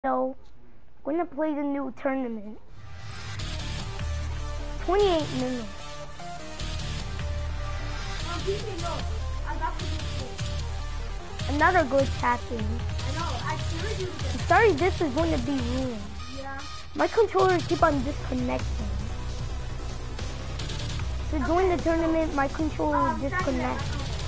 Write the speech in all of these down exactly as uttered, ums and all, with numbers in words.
So, we're gonna play the new tournament. twenty-eight minutes. Another glitch happened. I know, I seriously I'm sorry this is going to be ruined. Yeah. My controllers keep on disconnecting. To join the tournament, my controller will disconnect.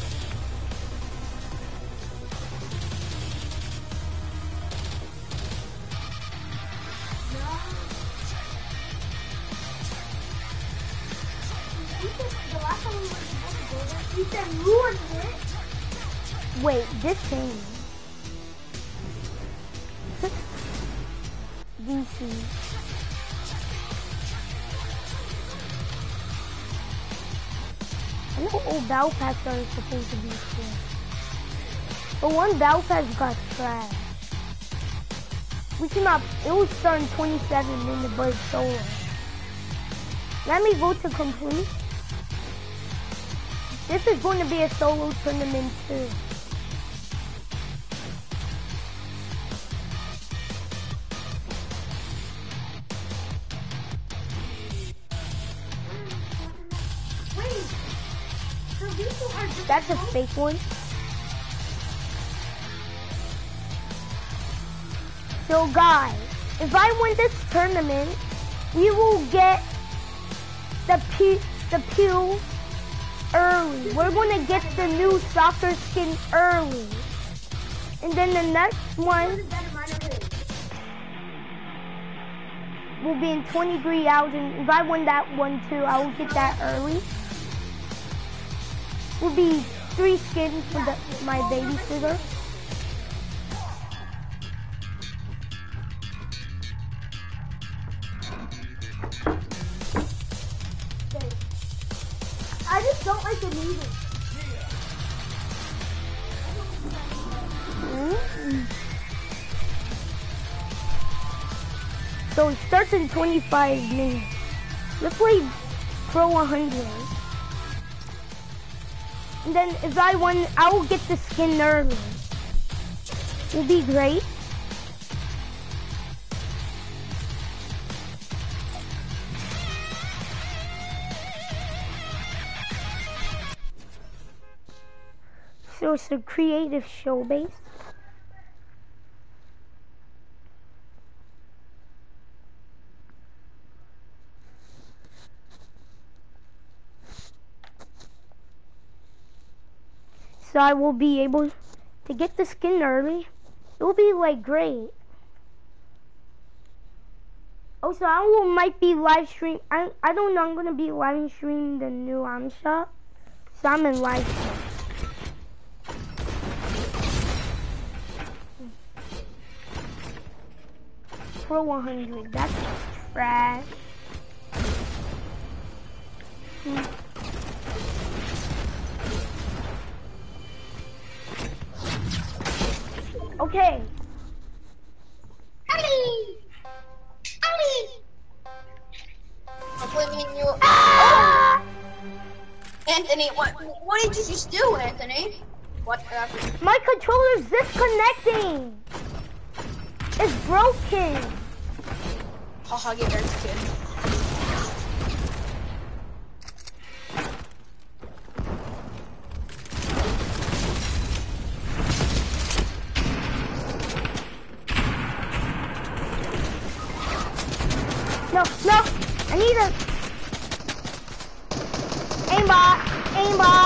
You said ruined it. Wait, this thing. D C. I know old battle packs are supposed to be cool. But one battle pack got trashed. We came out, it was starting twenty-seven minutes, but it's solo. Let me vote to complete. This is going to be a solo tournament too. Wait. So these two are just That's a fake one. So guys, if I win this tournament, we will get the P the pew early. We're gonna get the new soccer skin early. And then the next one will be in twenty-three hours. And if I win that one too, I will get that early. Will be three skins for the, my babysitter. I just don't like the music. Mm-hmm. So it starts in twenty-five minutes. Let's play Pro one hundred. And then if I win, I will get the skin early. Will be great. So it's a creative show base. So I will be able to get the skin early. It will be like great. Also, I will might be live stream. I I don't know. I'm gonna be live streaming the new Am Shop. So I'm in live stream. Pro one hundred, that's trash. Hmm. Okay. Ali! Ali! I'm blaming you. Ah! Anthony, what what did you just do, Anthony? What happened? My controller's disconnecting. It's broken. Haha, get Eric's kid. No, no, I need a aimbot, aimbot.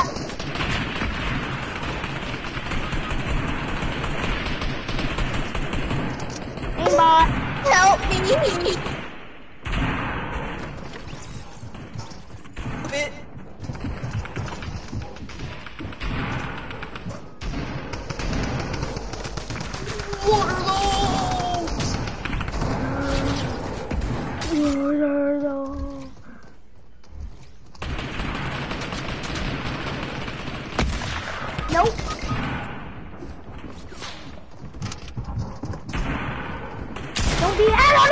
Aimbot. Help me! Bit. Waterlogged! Nope. Don't be.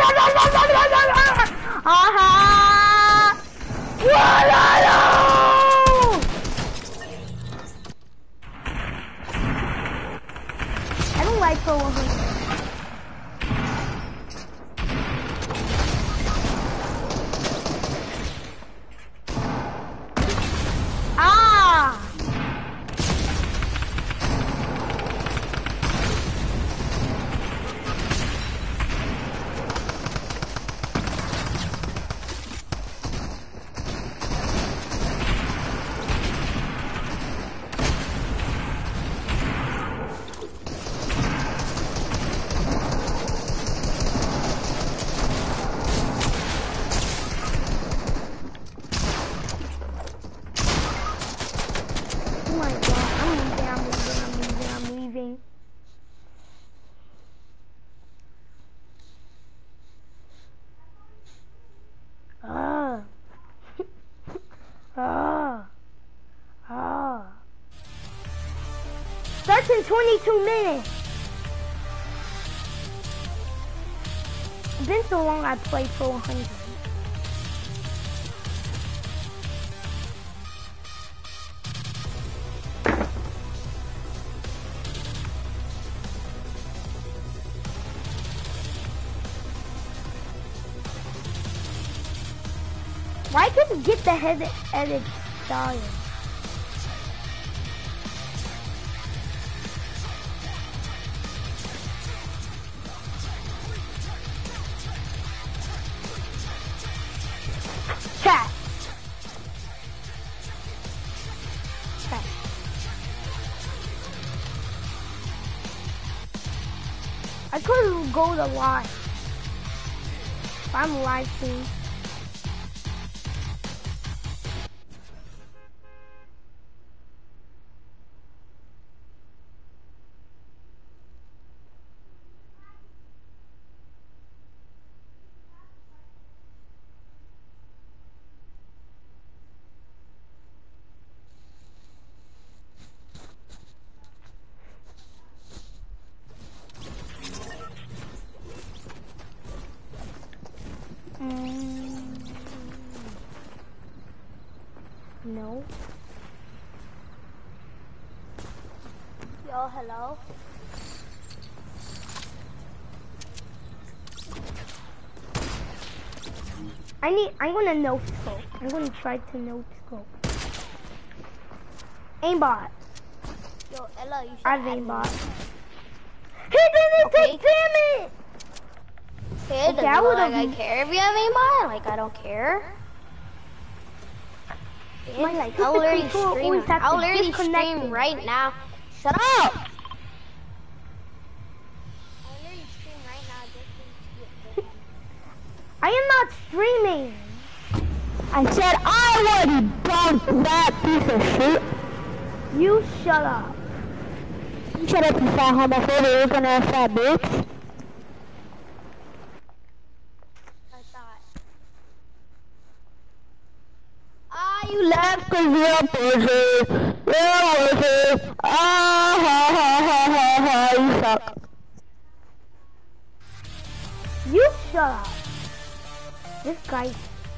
Aha! Waterloo! I don't like Pro one hundred. in twenty-two minutes. It's been so long I played for one hundred. Why can't you get the head edit style? Chat. Chat. I could go to live. If I'm live streaming. No. Yo, hello. I need, I'm gonna no scope. I'm gonna try to no scope. Aimbot. Yo, Ella, you should I have add aimbot. me. He didn't Okay. take damage! Okay, Okay, doesn't I look would've- like I care if you have aimbot. Like, I don't care. My Like, stupid I'll literally controller stream. always has to I'll literally disconnect stream it. right now. Shut up! I'll literally stream right now just to get I am not streaming. I said I would dump that piece of shit. You shut up. You shut up, you fat homophobic, looking ass fat bitch. I thought. Ah, you laugh cause you're a pussy. You're a pussy. Ah, ha, ha, ha, ha, ha, you suck. You shut up. This guy.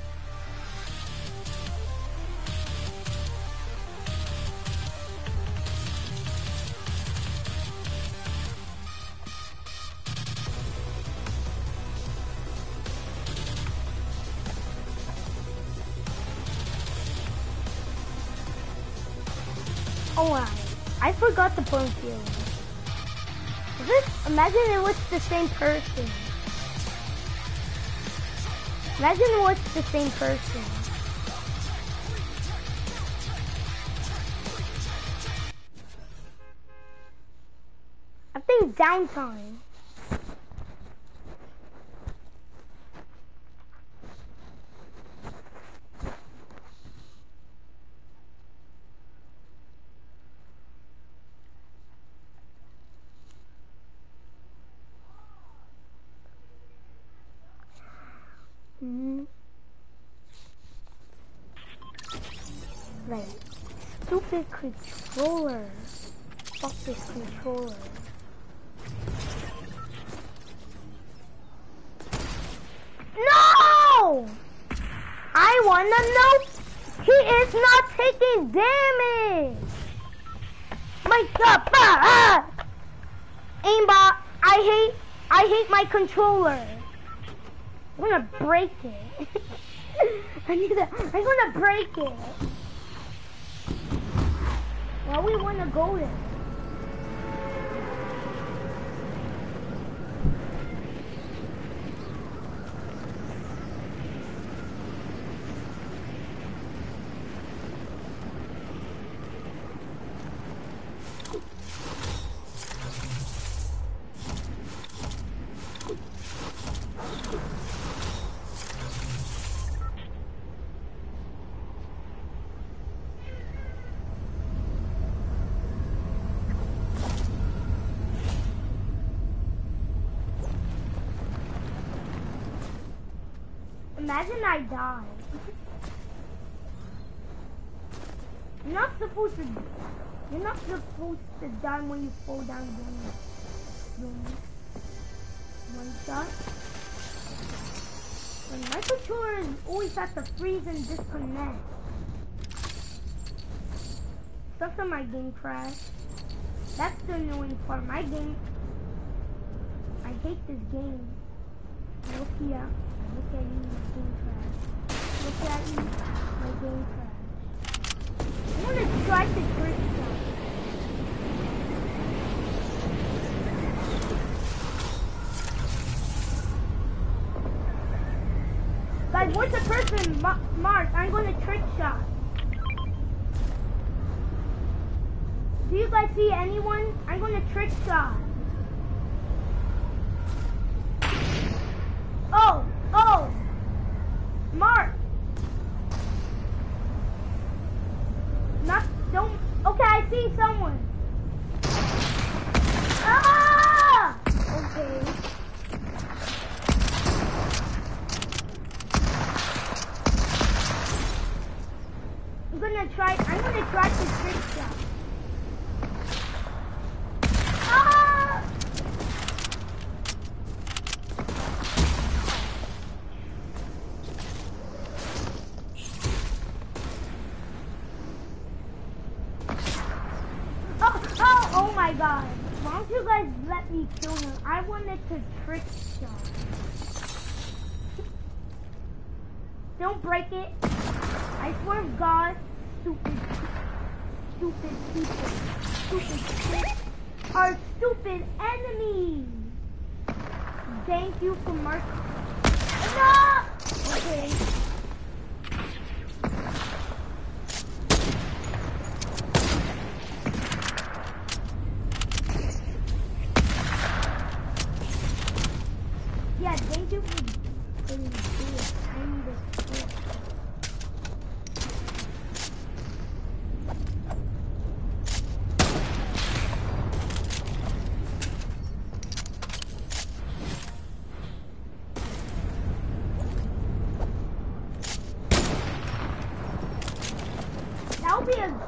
Oh, I, I forgot to put on feeling. This, imagine it was the same person. Imagine it was the same person. I think downtime. Mm. Right. Stupid controller. Fuck this controller. No! I wanna know. He is not taking damage. My God! Ah! Aimbot. I hate. I hate my controller. I'm gonna break it. I need to. I'm gonna break it. Why we wanna go there? Imagine I die. You're not supposed to. You're not supposed to die when you fall down doing doing one shot. But my controller is always has to freeze and disconnect. Sometimes my game crash. That's the annoying part. My game, I hate this game. Look here. Look at you, my game crash. Look at you, my game crash. I'm gonna try to trick shot. Guys, what's the person? Ma Mark, I'm gonna trick shot. Do you guys see anyone? I'm gonna trick shot. Oh, oh, Mark. Not, don't, okay, I see someone. Ah! Okay. I'm gonna try, I'm gonna try to trick shot. Ah! Oh, oh, oh my god. Why don't you guys let me kill him? I wanted to trick shot. Don't break it. I swear to God, stupid, stupid people, stupid people are stupid enemies. Thank you for Mark. No! Okay. Yeah, thank you for putting it. I need this. That'll be a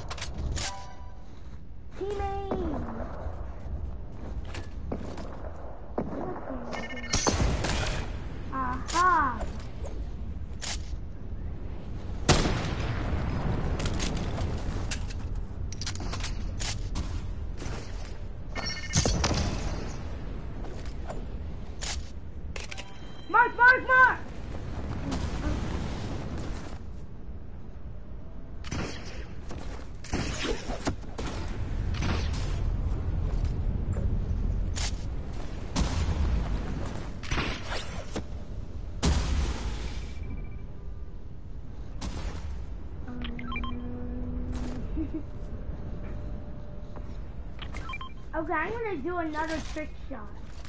teammate. Aha. Mark, Mark, Mark! Okay, I'm gonna do another trick shot.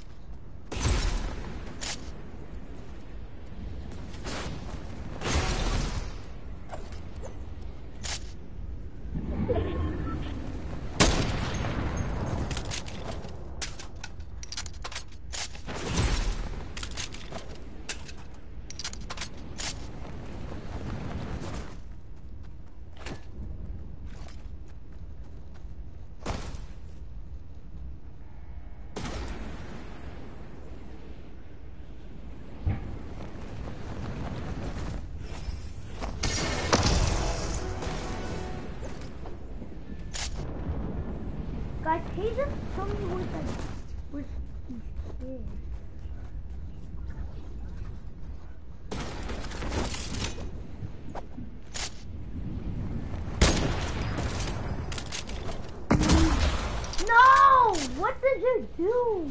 Guys, can you just tell me what that was is? No! What did you do?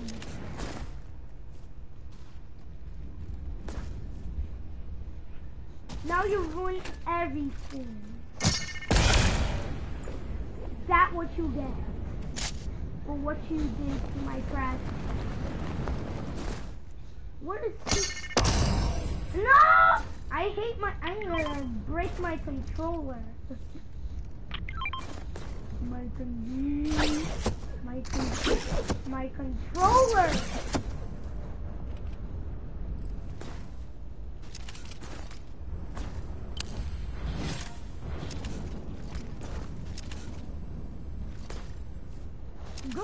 Now you ruined everything. That's what you get. For what you did to my crash. What is this? No! I hate my, I'm gonna break my controller. My con, my con, my controller.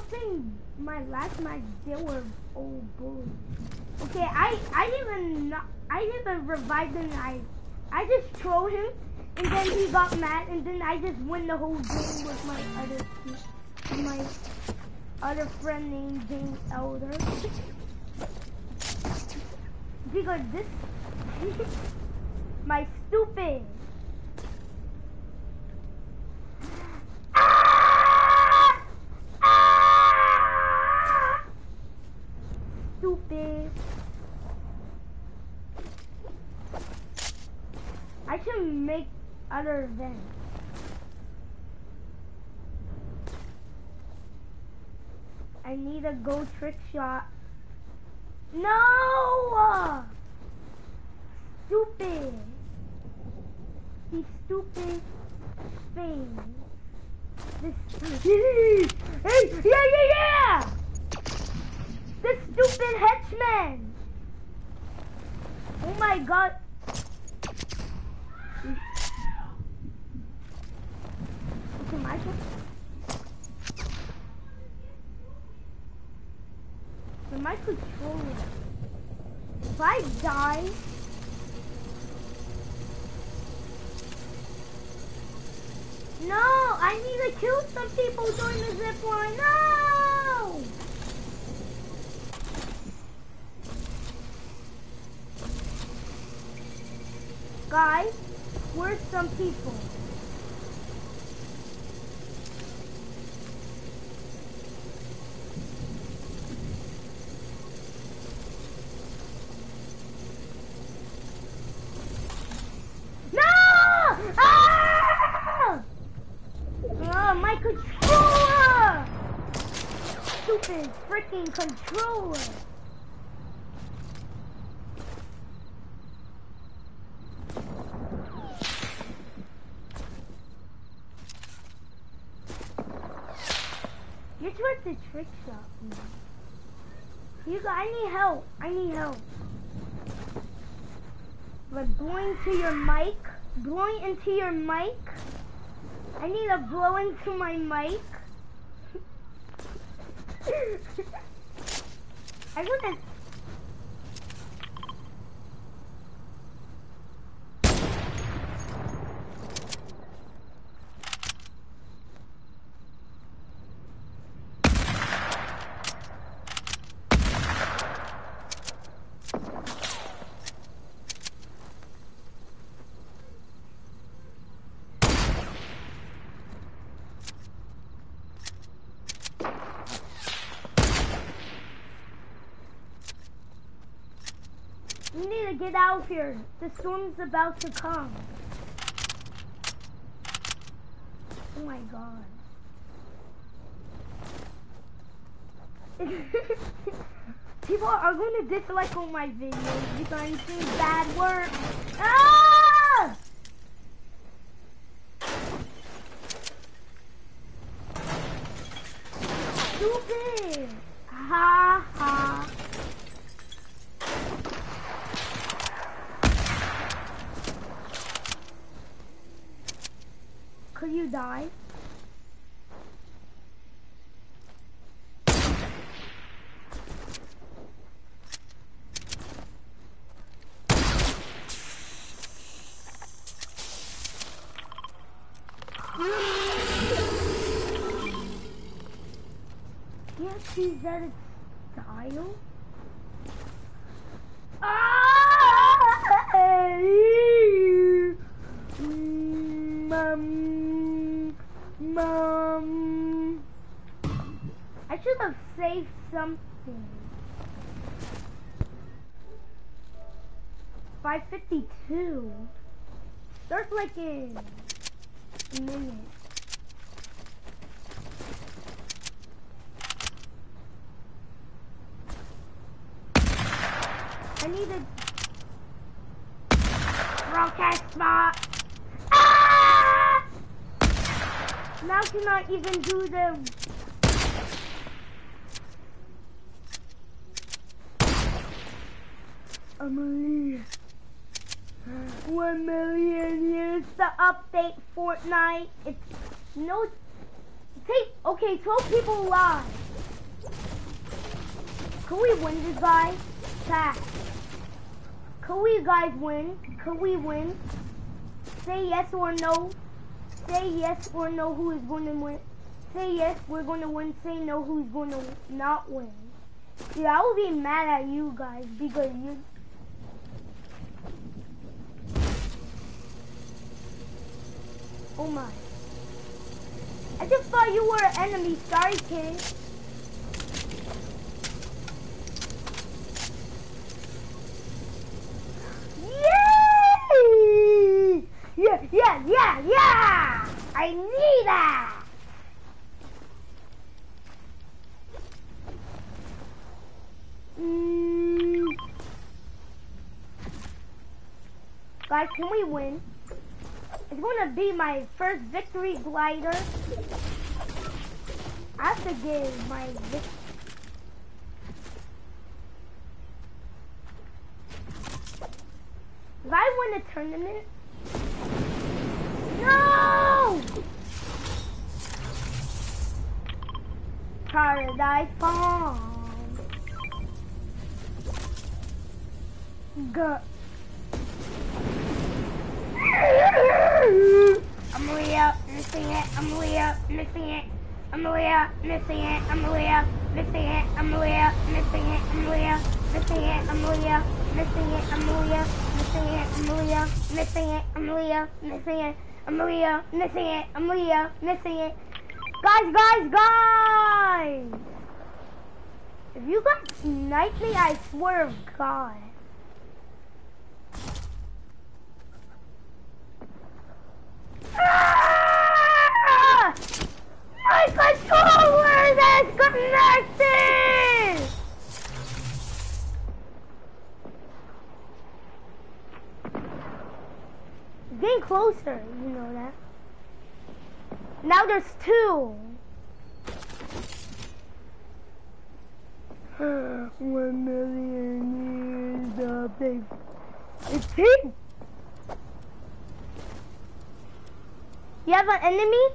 playing my last match, they were all bullies. Okay, I I didn't not I didn't revive him. I I just trolled him, and then he got mad, and then I just win the whole game with my other team, my other friend named James Elder. Because this my stupid. Ah! Ah! Stupid. I should make other events. I need a go trick shot. No! Stupid. These stupid things. This. Hey! Yeah, yeah, yeah! This stupid henchman! Oh my god. Okay, my turn. So my controller. If I die. No, I need to kill some people during the zip line. No! Guys, where's some people? No! Ah! Oh, my controller! Stupid freaking controller! You're trying to trick shot me. You got, I need help. I need help. But blowing to your mic, blowing into your mic. I need to blow into my mic. I want to. We need to get out of here. The storm's about to come. Oh my god. People are going to dislike all my videos because I'm doing bad work. Ah! Stupid. Ha ha. Could you die? Yes, he's at its style. Mom, mom. I should have saved something. five fifty-two. Starts like in a minute. I need a broadcast spot. Ah! Now cannot even do the. Emily. One million years to update Fortnite. It's no. Take okay. twelve people live. Could we win this guy? Chat. Could we guys win? Could we win? Say yes or no. Say yes or no who is going to win. Say yes, we're going to win. Say no, who's going to not win. Yeah, I will be mad at you guys because you... Oh my. I just thought you were an enemy. Sorry, kid. Yay! Yeah, yeah, yeah, yeah! I need that! Mm. Guys, can we win? It's gonna be my first victory glider. I have to give my victory. If I win a tournament, no! Paradise Farm. Go. Amelia, missing it. Amelia, missing it. Amelia, missing it. Amelia, missing it. Amelia, missing it. Amelia, missing it. Amelia, missing it. Amelia, missing it. Amelia, missing it. Amelia, missing it. Amelia, missing it. Amelia, missing it. Guys, guys, guys! If you guys snipe me, I swear to God. Ah! My controller is disconnected! It's getting closer, you know that. Now there's two. One million years of big. It's big. You have an enemy?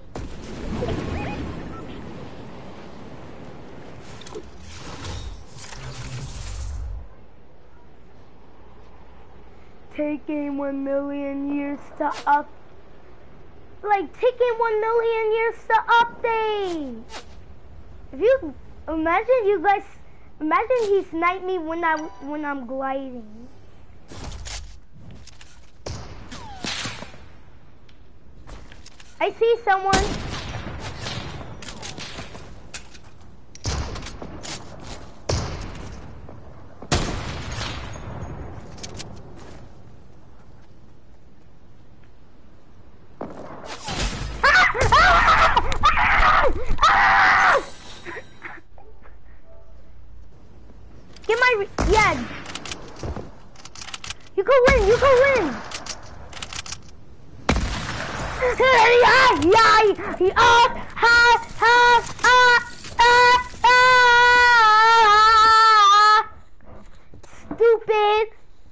Taking one million years to up. Like taking one million years to update. If you imagine you guys, imagine he sniped me when I when I'm gliding. I see someone. Get my re yeah. You can win. You can win. Yeah, yeah, yeah, ha, ha, ha, ah, ah. Stupid.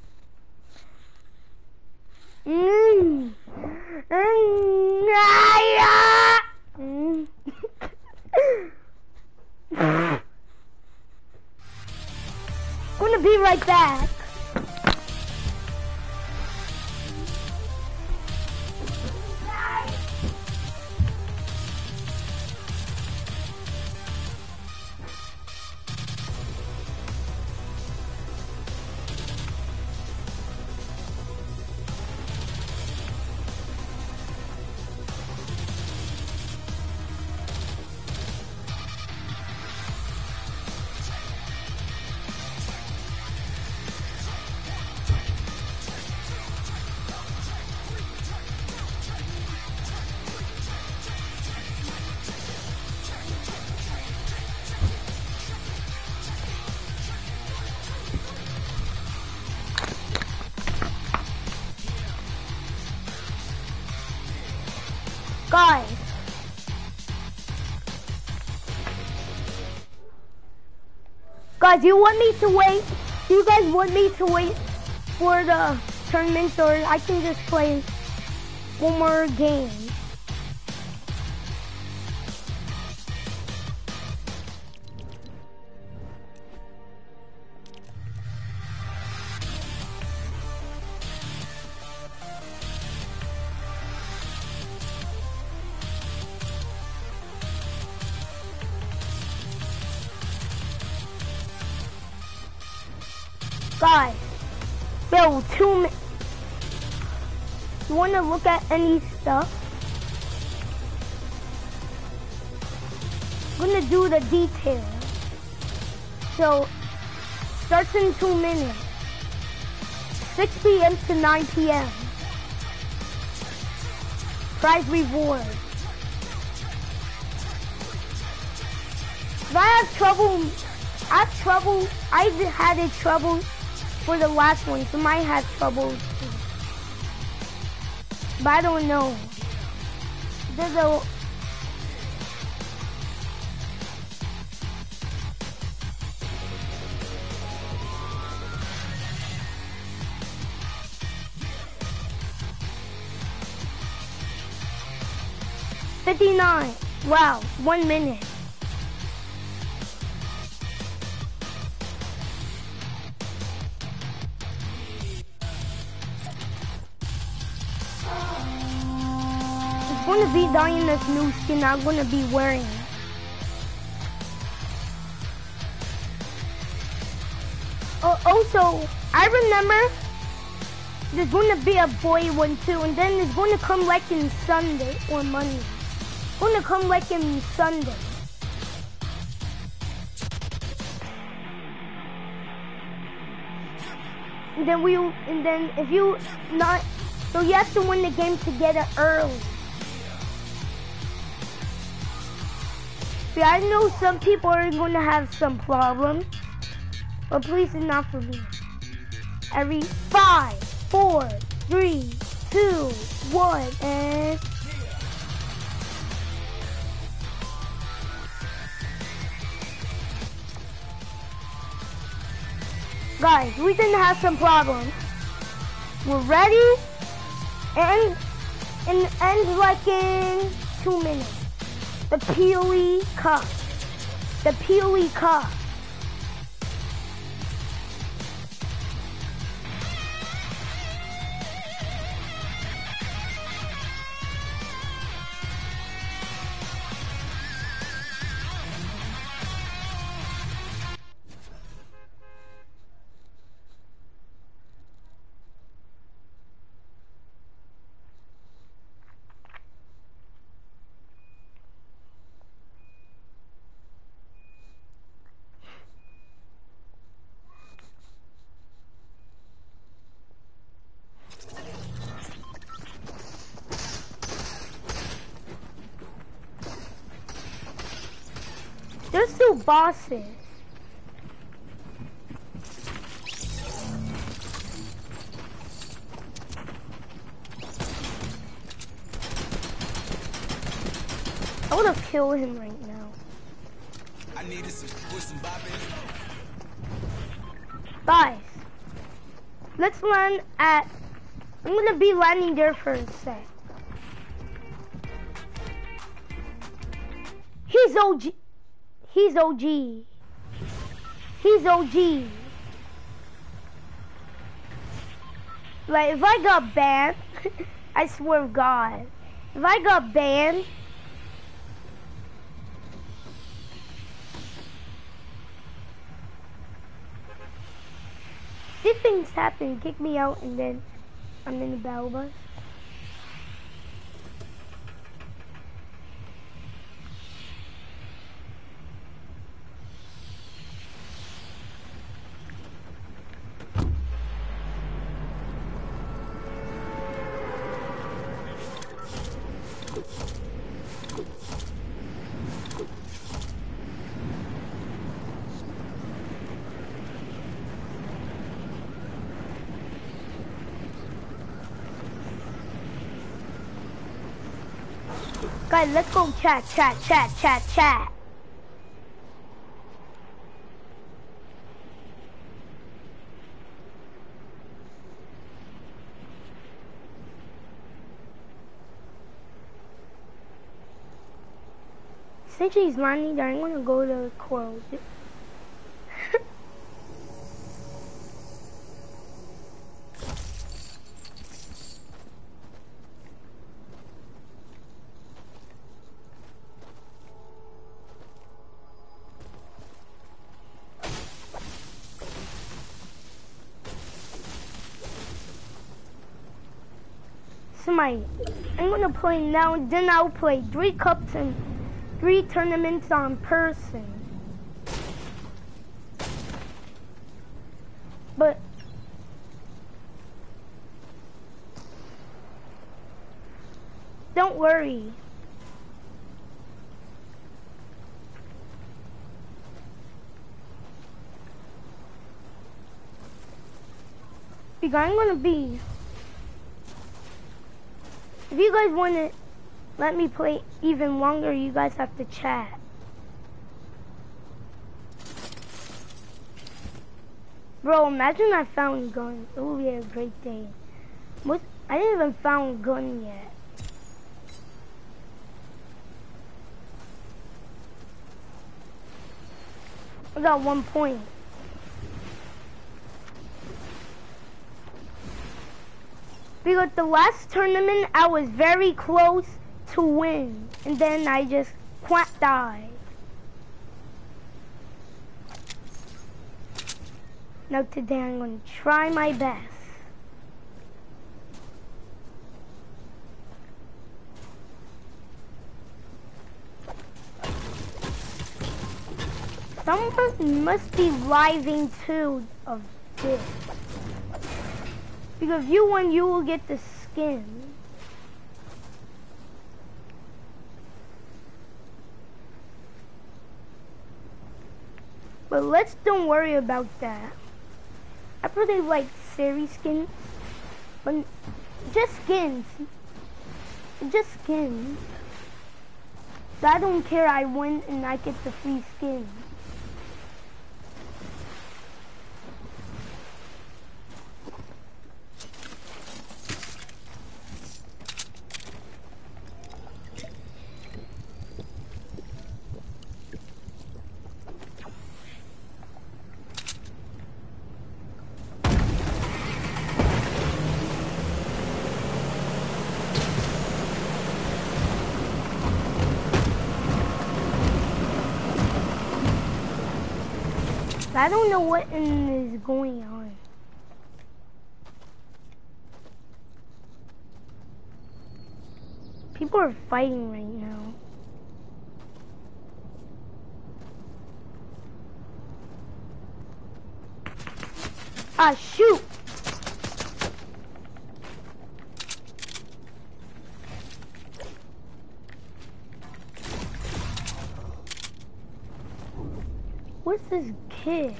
Mm. Mm. Mm. Gonna be right back. Guys, guys, you want me to wait? Do you guys want me to wait for the tournament, or I can just play one more game? Guys, yo, two mi- You wanna look at any stuff? I'm gonna do the details. So, starts in two minutes. six p m to nine p m Prize reward. If I have trouble, I have trouble, I've had a trouble for the last one, so might have trouble too. But I don't know. There's a fifty-nine. Wow, one minute. It's going to be Diana's new skin I'm going to be wearing. Oh, also, I remember there's going to be a boy one too, and then it's going to come like in Sunday or Monday. It's going to come like in Sunday. And then we, and then if you not, so you have to win the game to get it early. See, I know some people are going to have some problems, but please it's not for me. Every five, four, three, two, one, and guys, we didn't have some problems. We're ready, and and ends like in two minutes. The P O E Cup. The P O E Cup. There's two bosses. I wanna kill him right now. I needed some put some bop in. Guys, let's land at. I'm gonna be landing there for a sec. He's O G. He's O G. He's O G. Like, if I got banned, I swear to God, if I got banned, these things happen, kick me out, and then I'm in the battle bus. Guys, let's go chat, chat, chat, chat, chat. Since he's landing there, I'm gonna go to Coral. Smite. I'm gonna play now, then I'll play three cups and three tournaments on person. But don't worry. Because I'm gonna be, if you guys want to let me play even longer, you guys have to chat. Bro, imagine I found gun. It would be a great day. What? I didn't even found gun yet. I got one point. Because the last tournament, I was very close to win. And then I just quack died. Now today I'm going to try my best. Someone must be living too of this. Because if you win, you will get the skin. But let's don't worry about that. I probably like series skins, but just skins. Just skins. So I don't care, I win and I get the free skin. I don't know what is going on. People are fighting right now. Ah, shoot! What's this kid?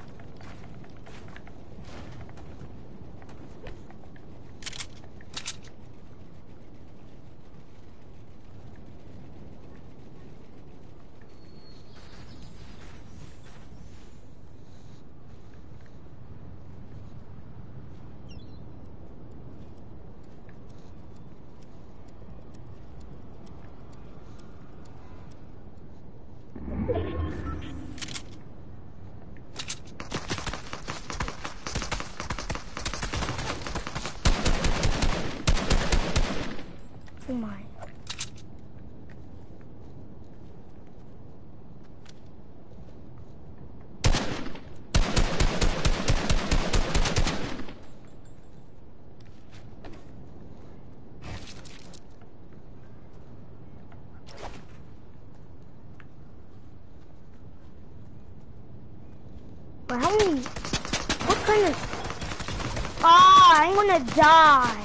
Oh my. But how many? What kind of? Ah, I'm gonna die.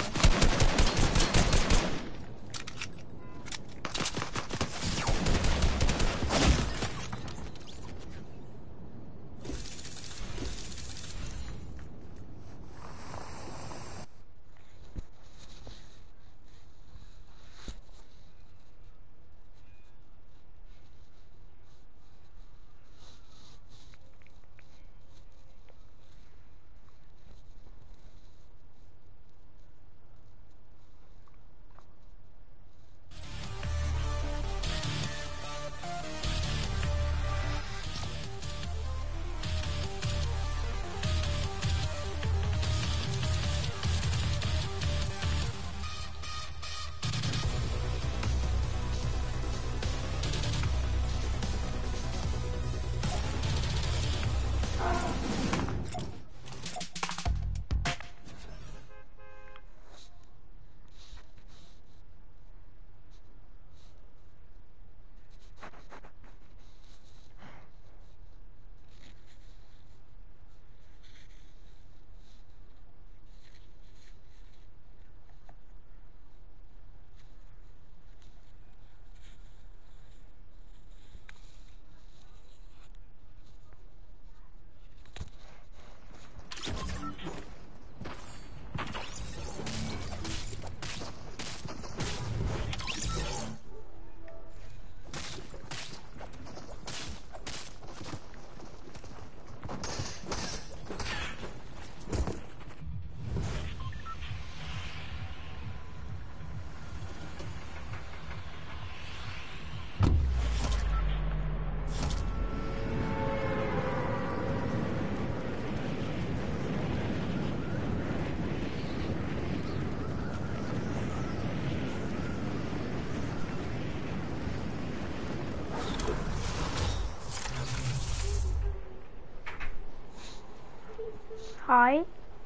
Hi.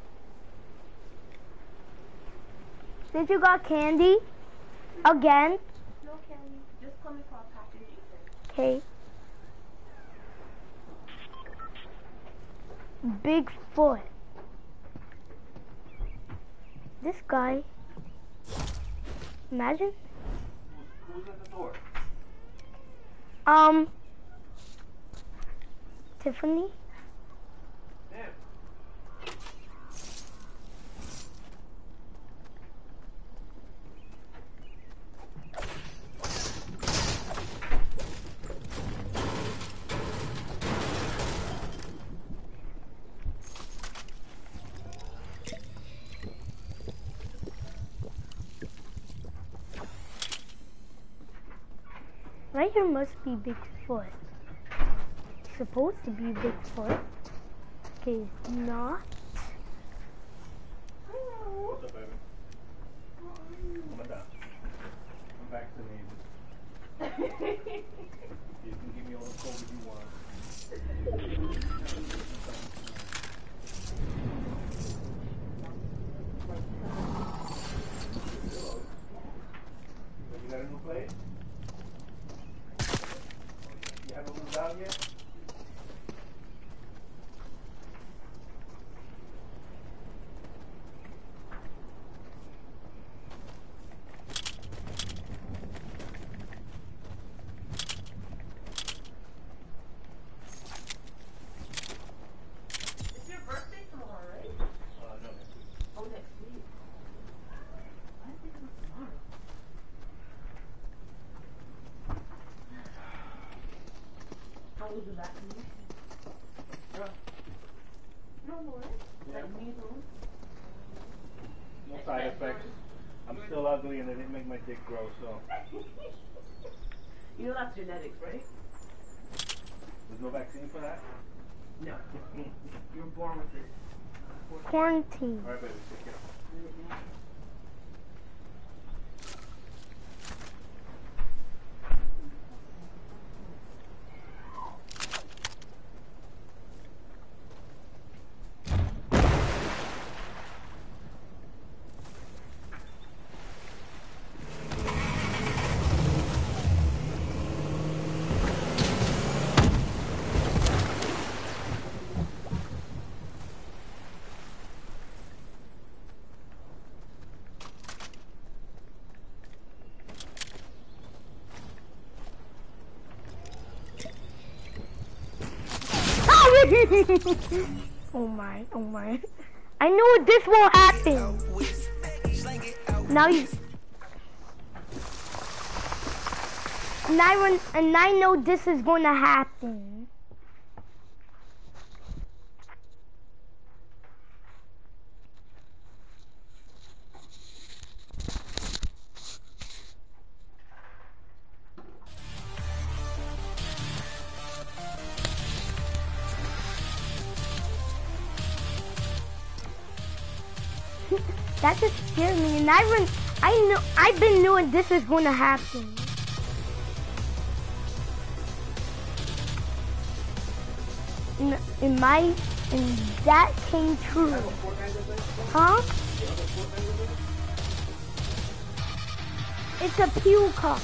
Since you got candy, again. No candy. Just call me for a package. Okay. Bigfoot. This guy. Imagine. Who's at the door? Um. Tiffany. Damn. Right here must be Bigfoot. It's supposed to be Bigfoot. Okay, it's not. What's up, baby? Come down. Come back to me. You can give me all the cold you want. You got a new plate? You haven't moved out yet? It's your birthday tomorrow, right? Uh, no. Oh, next week. I think it's tomorrow. How was the vaccination? Yeah. No more. Yeah. Like measles. No side effects. I'm still ugly and they didn't make my dick grow, so You know that's genetics, right? there's no vaccine for that? No. You're born with it. Quarantine. Alright, baby, take care. Oh my, oh my. I knew this won't happen. Now you... And I, run, and I know this is going to happen. That just scared me, and I run, I know, I've been knowing this is going to happen. In, in my, and that came true. Huh? It's a pew cup.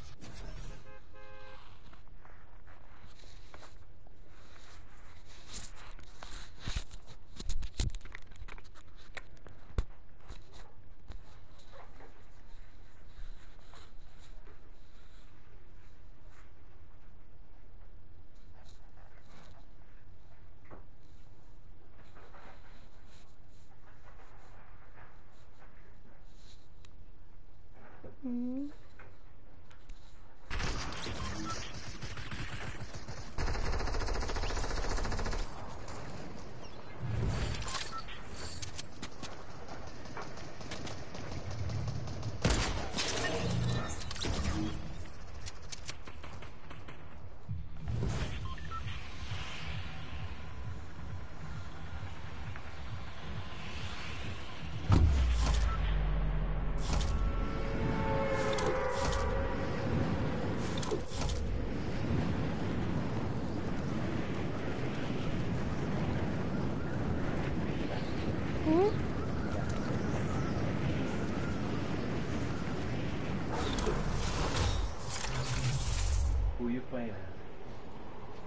Mm.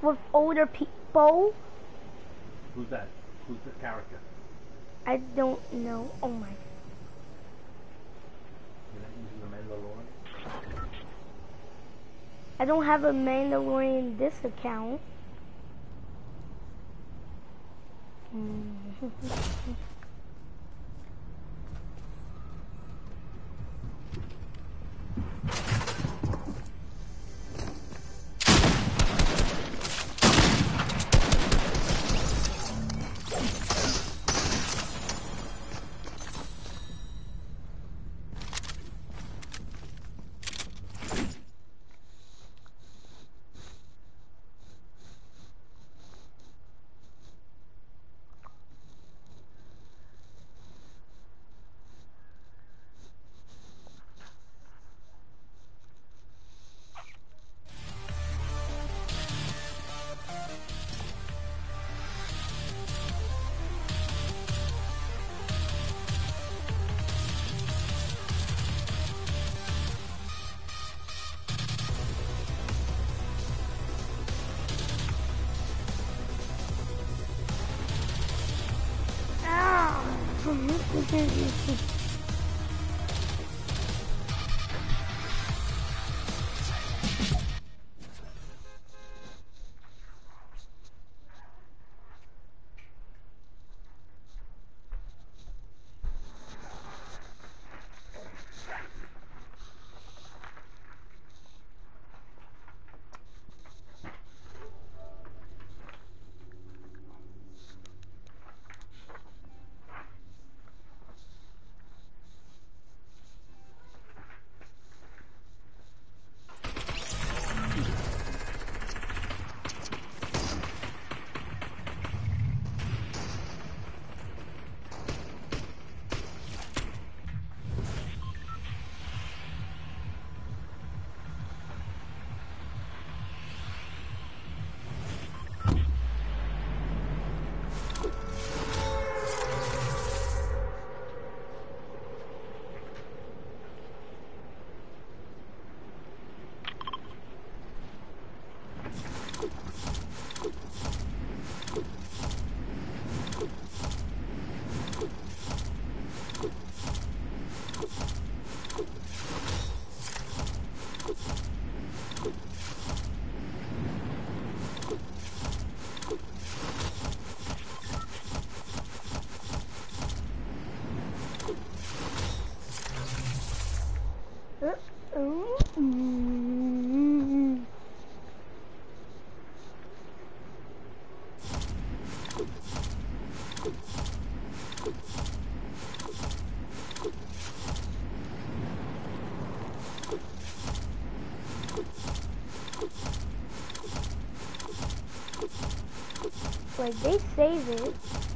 with older people. Who's that? Who's the character? I don't know. Oh my. You're not using the Mandalorian? I don't have a Mandalorian in this account. Like they save it.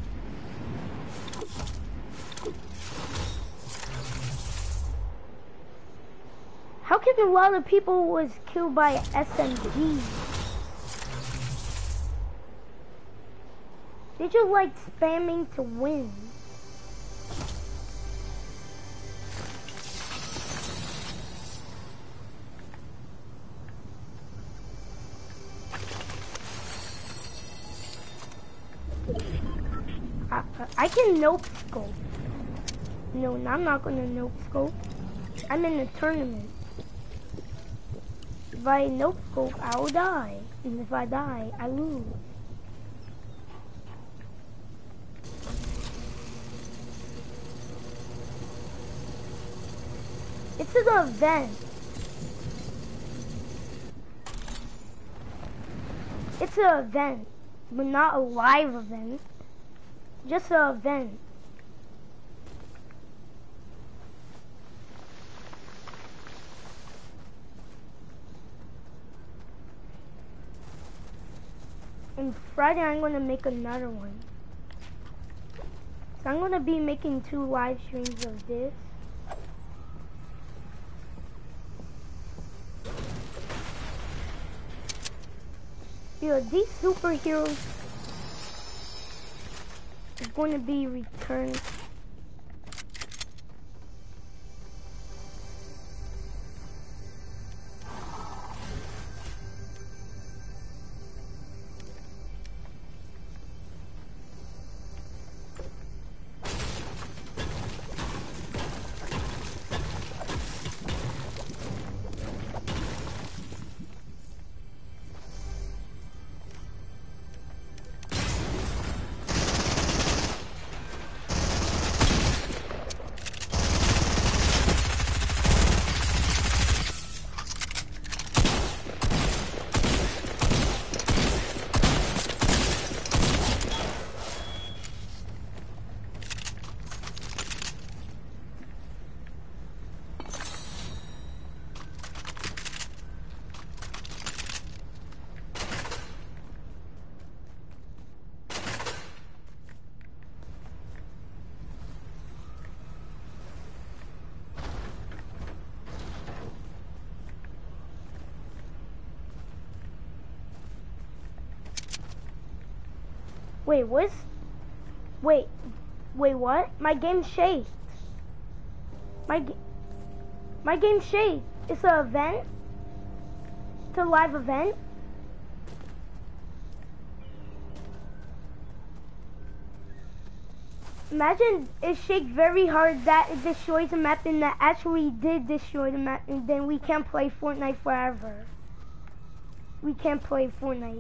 How can a lot of people was killed by S M G? They just like spamming to win. I, I can nope scope. No, I'm not gonna nope scope. I'm in a tournament. If I nope scope, I will die. And if I die, I lose. It's an event. It's an event, but not a live event. Just an event. And Friday I'm gonna make another one. So I'm gonna be making two live streams of this. Yeah, these superheroes is going to be returned. Wait, what's... Wait. Wait, what? My game shaked. My ga- My game shaked. It's an event? It's a live event? Imagine it shakes very hard that it destroys the map and that actually did destroy the map and then we can't play Fortnite forever. We can't play Fortnite.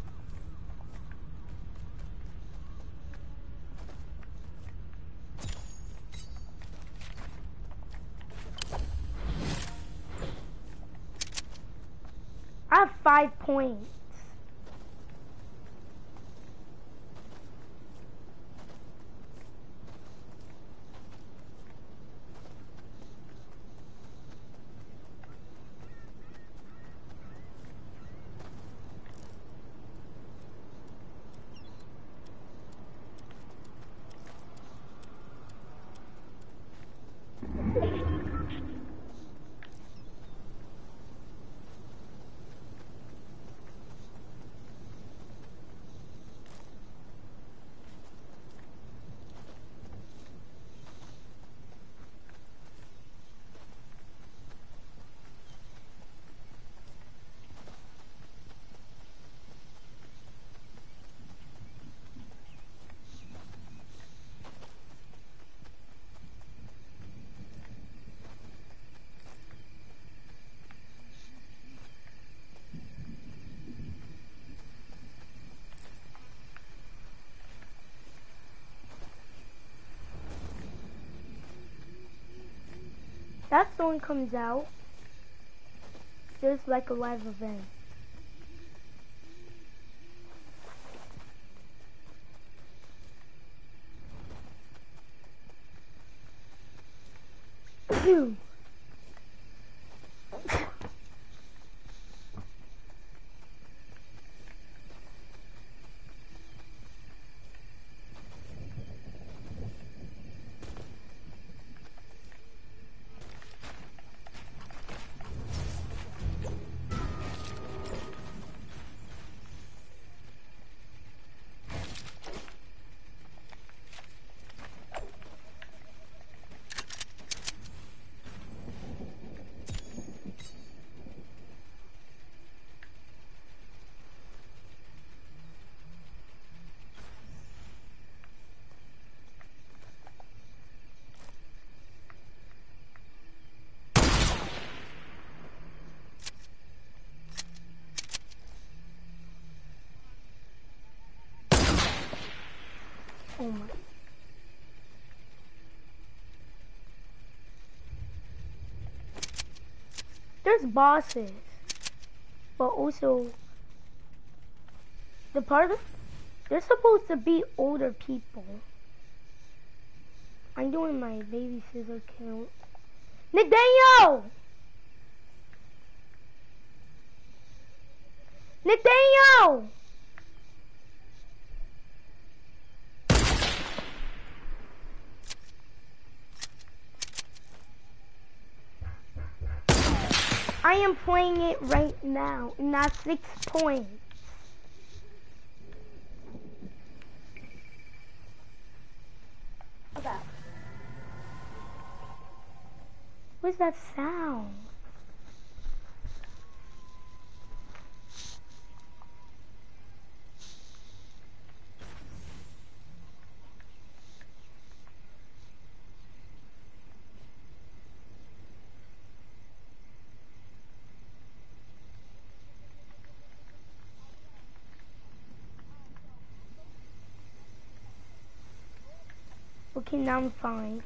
I have five points. That song comes out just like a live event. Oh my. There's bosses, but also the part of, they're supposed to be older people. I'm doing my baby scissor count. Nick Daniel! Nick Daniel! I am playing it right now, and that's six points. Okay. What's that sound? Okay, now I'm fine.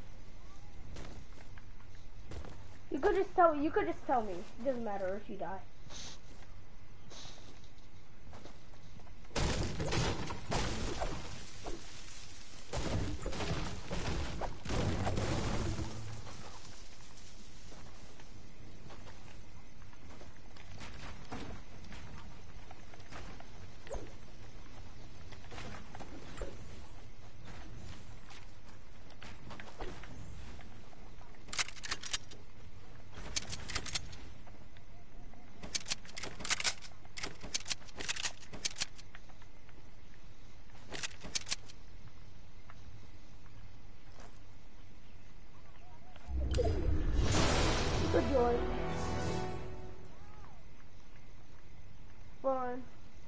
You could just tell. You could just tell me. It doesn't matter if you die. join. Fun.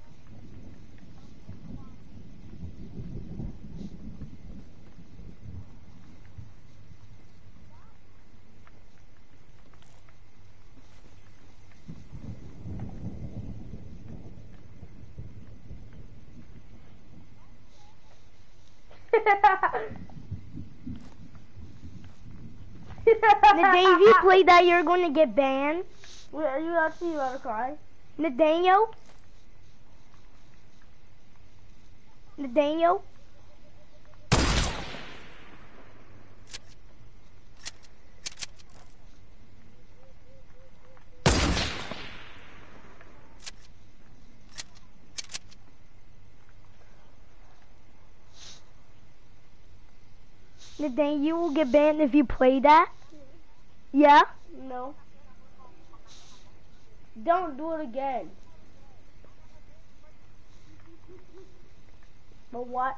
The day if you play that, you're going to get banned. Wait, are you actually about to cry? Nathaniel? Nathaniel? Nathaniel, you will get banned if you play that? Yeah? No. Don't do it again. But what?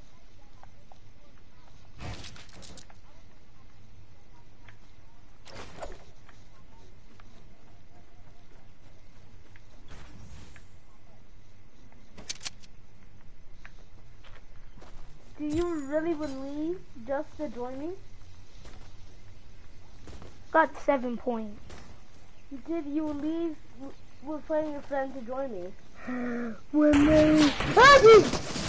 Do you really believe just to join me? Got seven points. You did. You will leave w- with playing your friend to join me. When they... Ah,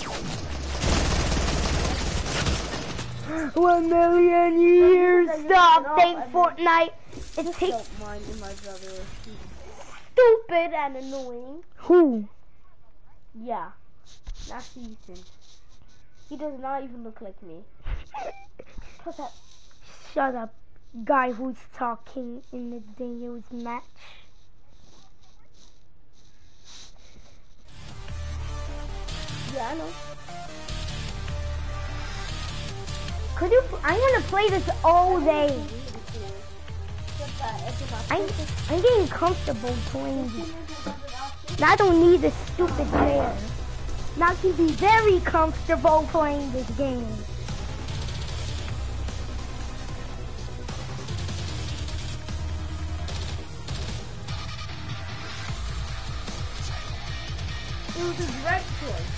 One million years. Stop. Thank Fortnite. It Just takes don't mind him, my brother. stupid and annoying. Who? Yeah. That's Ethan. He does not even look like me. Shut up. Shut up, guy who's talking in the Daniels match. Yeah, I know. Could you? I want to play this all day. I'm, I'm getting comfortable playing this. Now I don't need this stupid chair. Now I can be very comfortable playing this game. It was his right choice.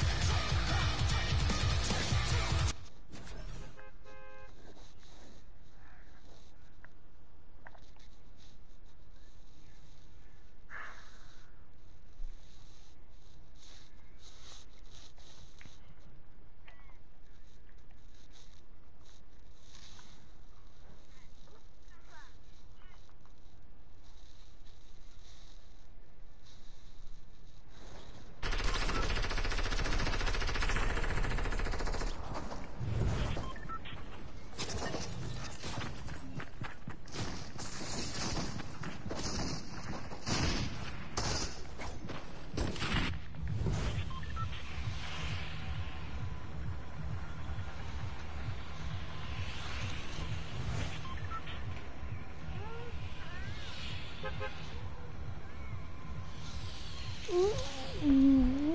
Mm.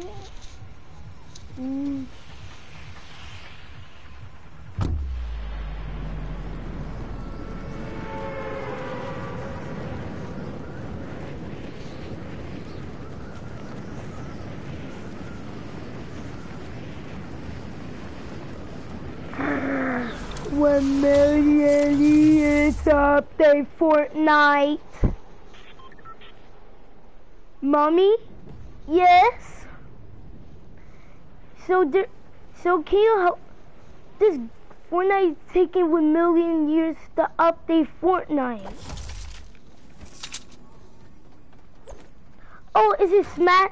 Mm. One million years update Fortnite. Mommy? Yes? So there, so can you help? This Fortnite is taking one million years to update Fortnite. Oh, is it Smash?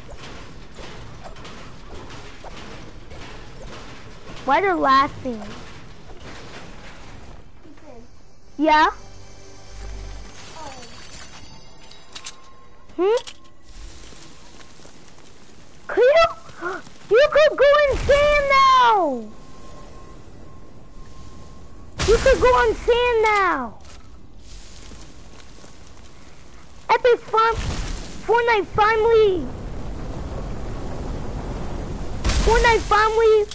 Why they're laughing? Yeah? Hmm? Could you? You could go insane now! You could go insane now! Epic Fun Fortnite Family! Fortnite Family!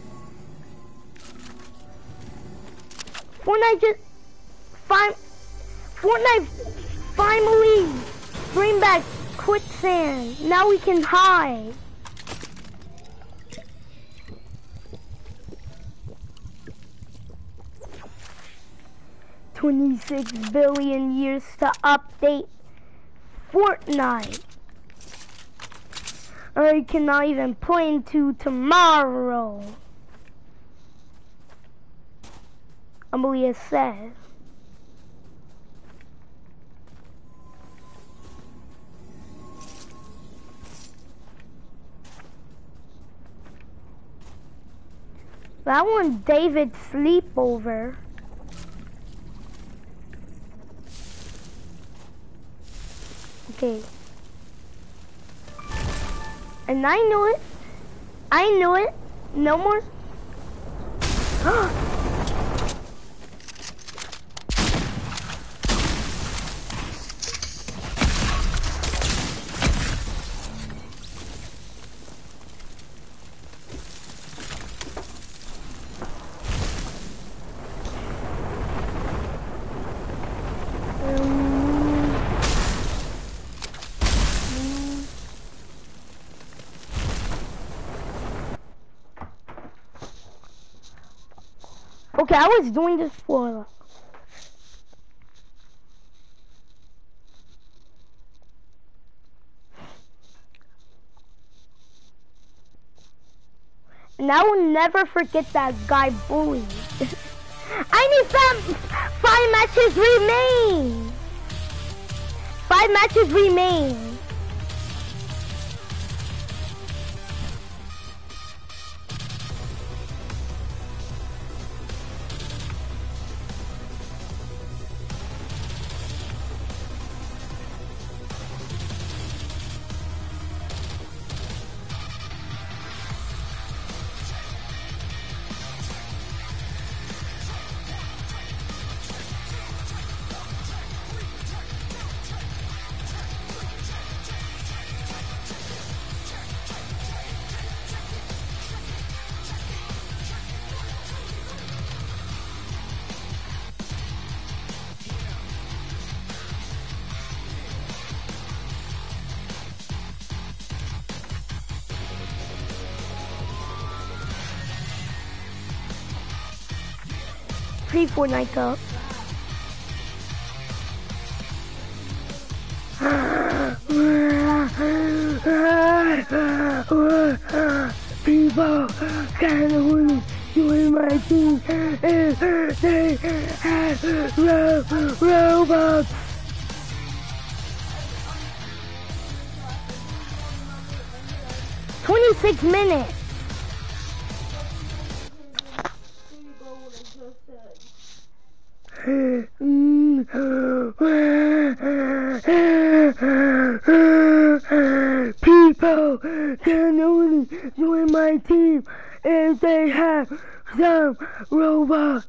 Fortnite just... Fine... Fortnite finally bring back quicksand. Now we can hide. twenty-six billion years to update Fortnite. I cannot even play into tomorrow. I believe it's sad. That one David's sleepover. Okay. And I knew it. I knew it. No more. Okay, I was doing this for and I will never forget that guy bully. I need five, five matches remain. Five matches remain. Free Fortnite Cup. People can only join my team if they have ro Robux. Twenty-six minutes. People can only join my team if they have some Robux.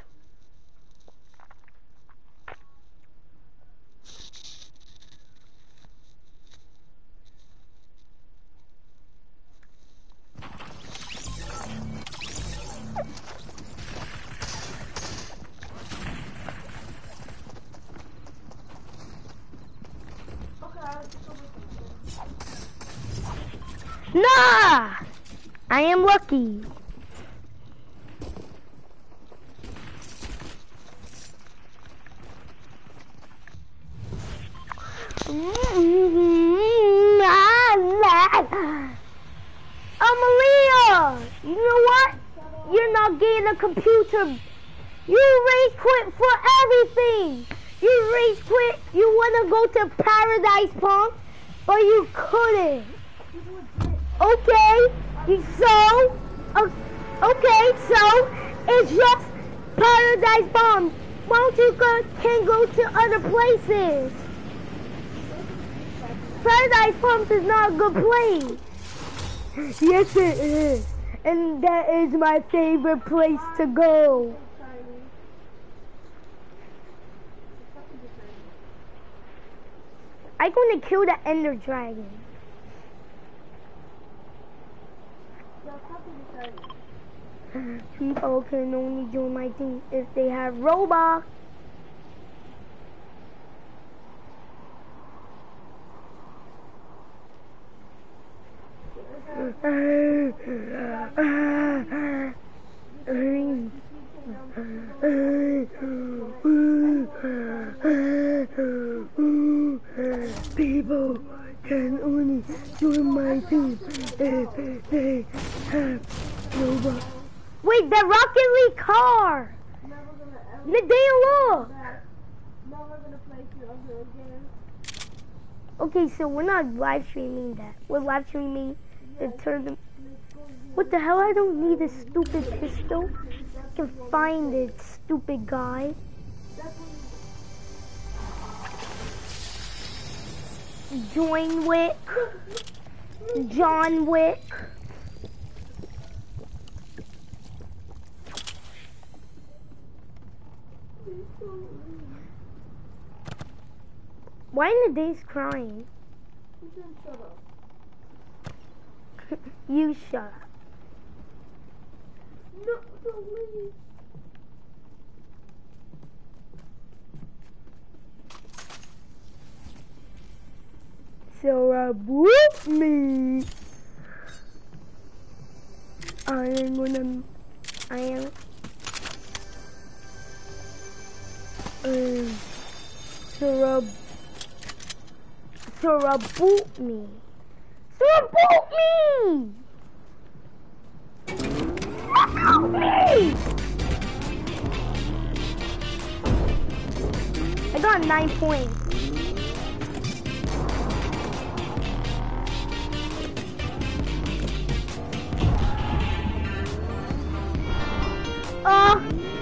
Nah! I am lucky. Amalia! You know what? You're not getting a computer. You rage quit for everything. You rage quit. You want to go to Paradise Palms, but you couldn't. Okay, so, uh, okay, so, it's just Paradise Palms. Why don't you go, can go to other places? Paradise Palms is not a good place. Yes, it is. And that is my favorite place to go. I'm gonna kill the Ender Dragon. People can only join my team if they have Robux. People can only join my team if they have robot. Wait, the Rocket League car! Nadea, look! Never gonna play Fielder again. Okay, so we're not live streaming that. We're live streaming the tournament. What the hell? I don't need a stupid pistol. I can find it, stupid guy. Join Wick. John Wick. Why in the day's crying? You shut up. No, no, please. So uh, whoop me. I am gonna. I am. Um. So uh. So uh, boot me. So uh, boot me. Help me! I got nine points. Uh.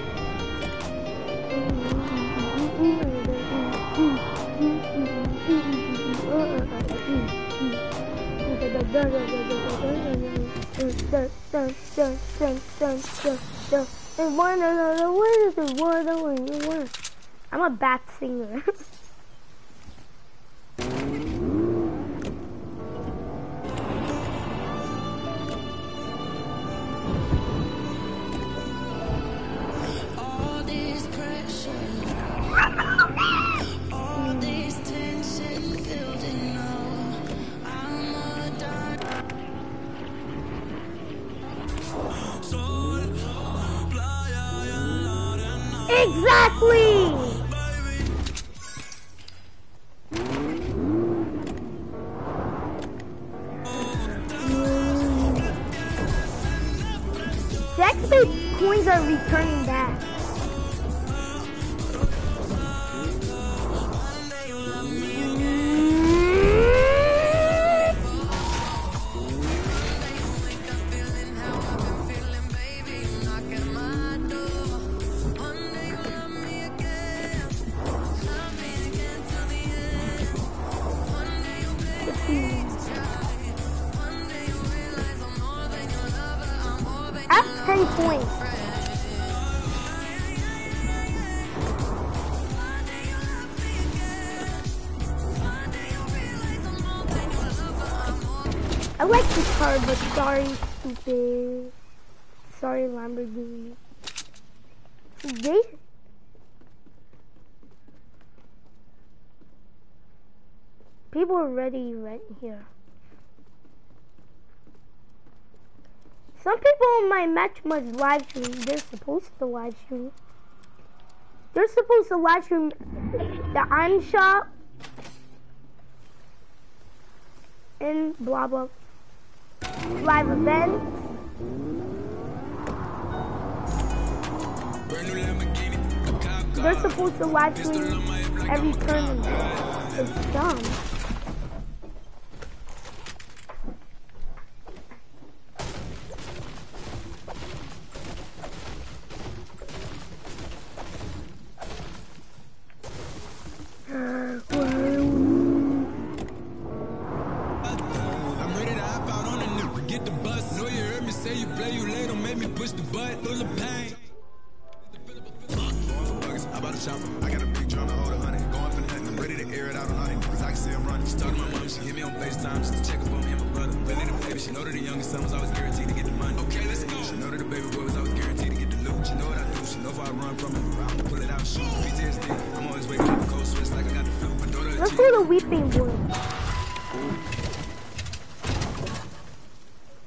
I'm a bad singer. Exactly! The X P coins are returning back. ten points. I like this car, but sorry, stupid. Sorry, Lamborghini. They... People are already right here. Some people in my match must live stream. They're supposed to live stream. They're supposed to live stream the I'm shop and blah blah live events. They're supposed to live stream every tournament. It's dumb. Let's go to Weeping Wood.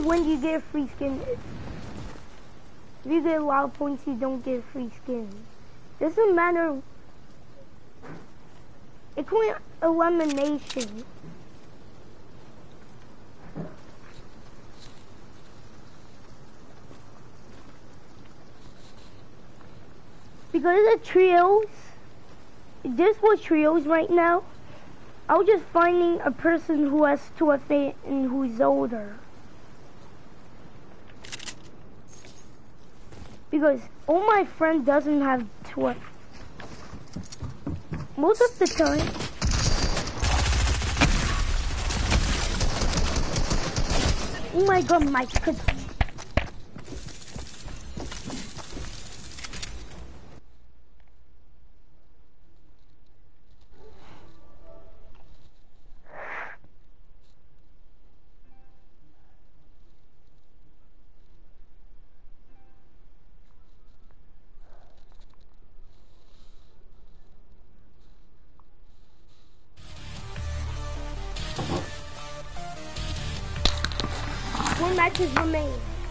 win, you get a free skin. If you get a lot of points, you don't get a free skin. Doesn't matter. It's only elimination. Because of the trios, this was trios right now. I was just finding a person who has two F A and who's older. Because all my friend doesn't have two F A. Most of the time. Oh my god, my goodness. Four matches remain.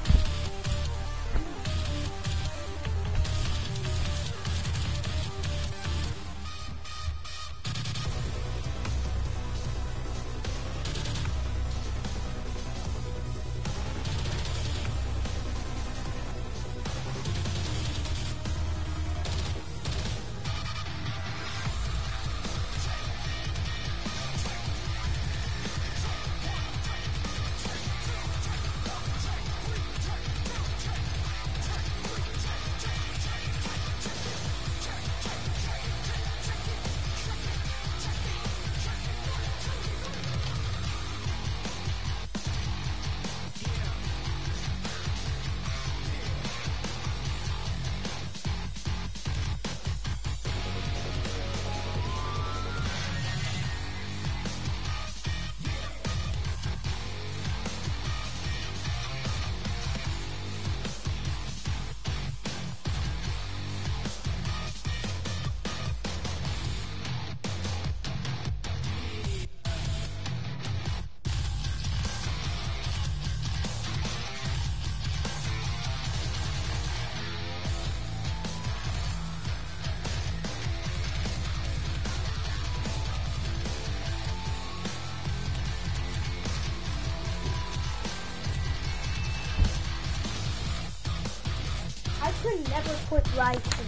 I could never quit writing.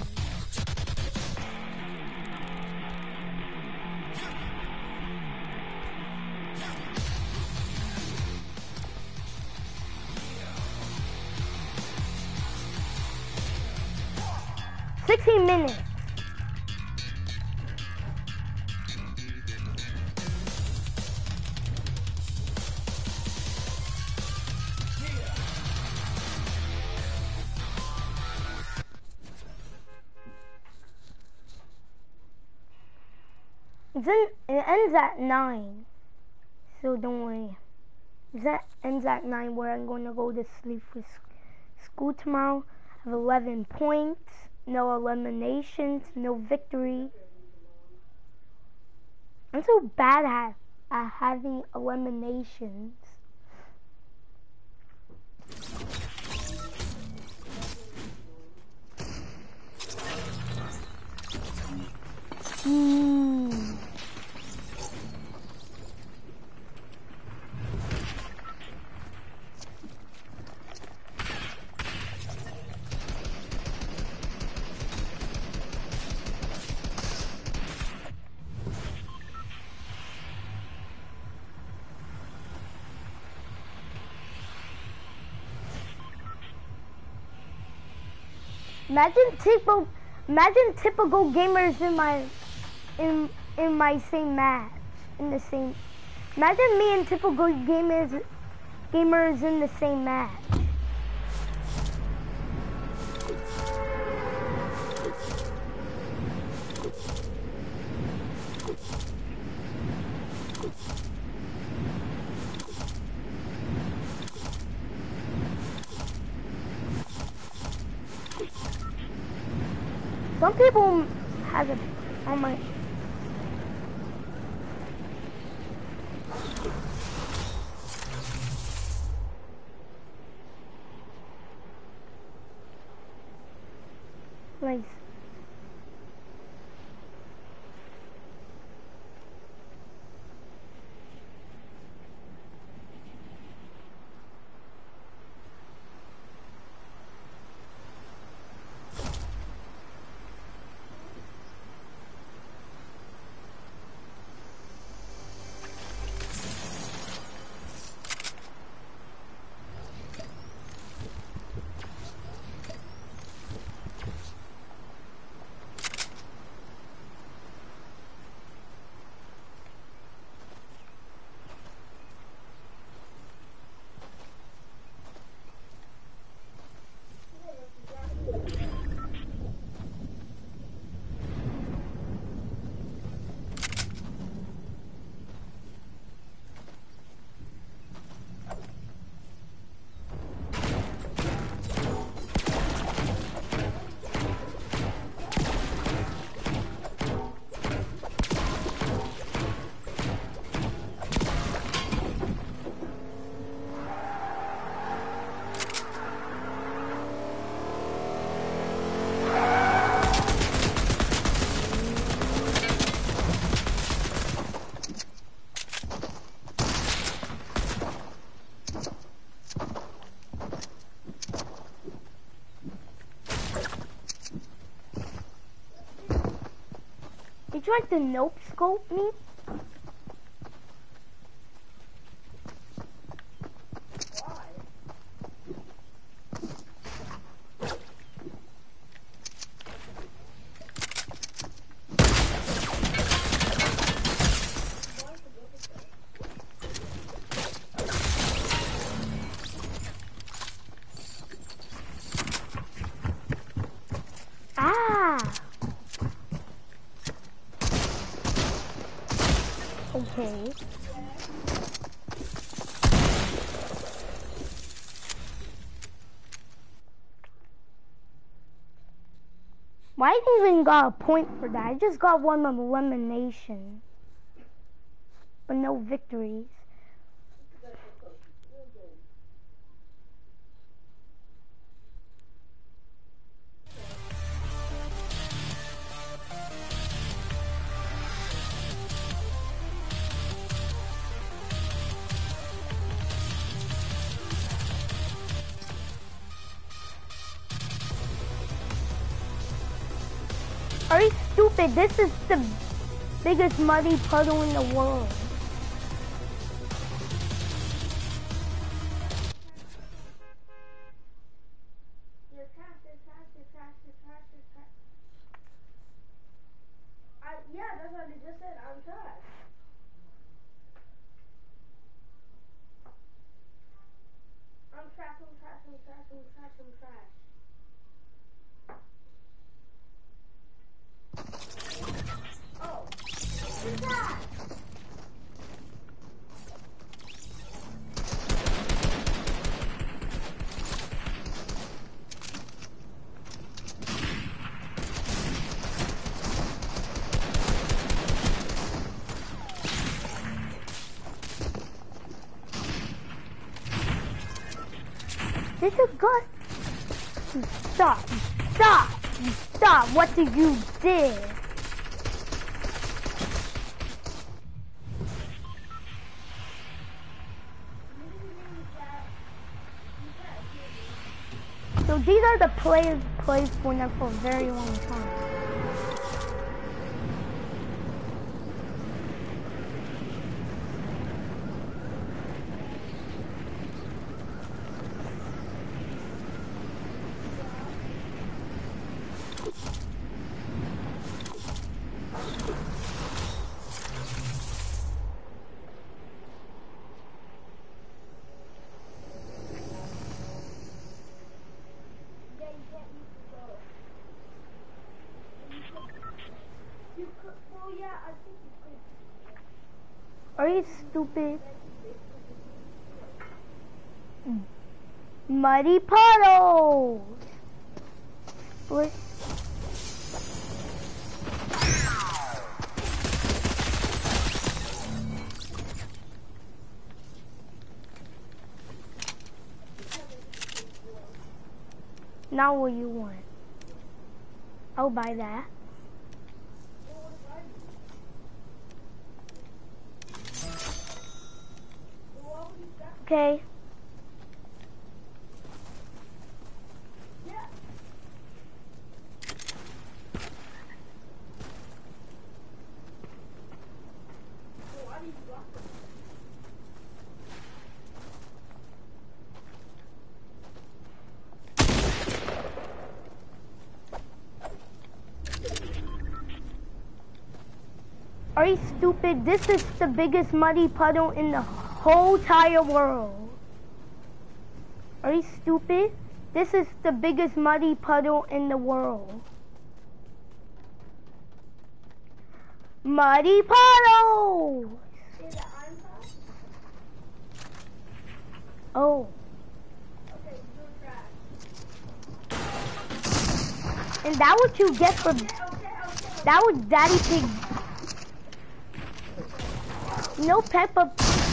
Sixteen minutes. It's in, it ends at nine, so don't worry. It ends at nine where I'm going to go to sleep for school tomorrow. I have eleven points, no eliminations, no victory. I'm so bad at, at having eliminations. Hmm. Imagine typical, imagine typical gamers in my, in in my same match, in the same. Imagine me and typical gamers, gamers in the same match. Some people have it on my. Nice. You tried to nope scope me? Ah! Okay. Why didn't even got a point for that? I just got one of elimination. But no victories. Are you stupid? This is the biggest muddy puddle in the world. You're trash, you're trash, you're trash, you're trash, you're trash. I, yeah, that's what I just said. I'm trash. I'm trash, I'm trash, I'm trash, I'm trash, I'm trash. Oh, you're trash. This is good. Stop. Stop. Stop. What did you do? So these are the players who played Fortnite for a very long time. Are you stupid? Muddy puddles. What? Now what you want? I'll buy that. Okay. Are you stupid? This is the biggest muddy puddle in the whole entire world. Are you stupid? This is the biggest muddy puddle in the world. Muddy puddles! Oh. And that what you get for... That was Daddy Pig. No Peppa.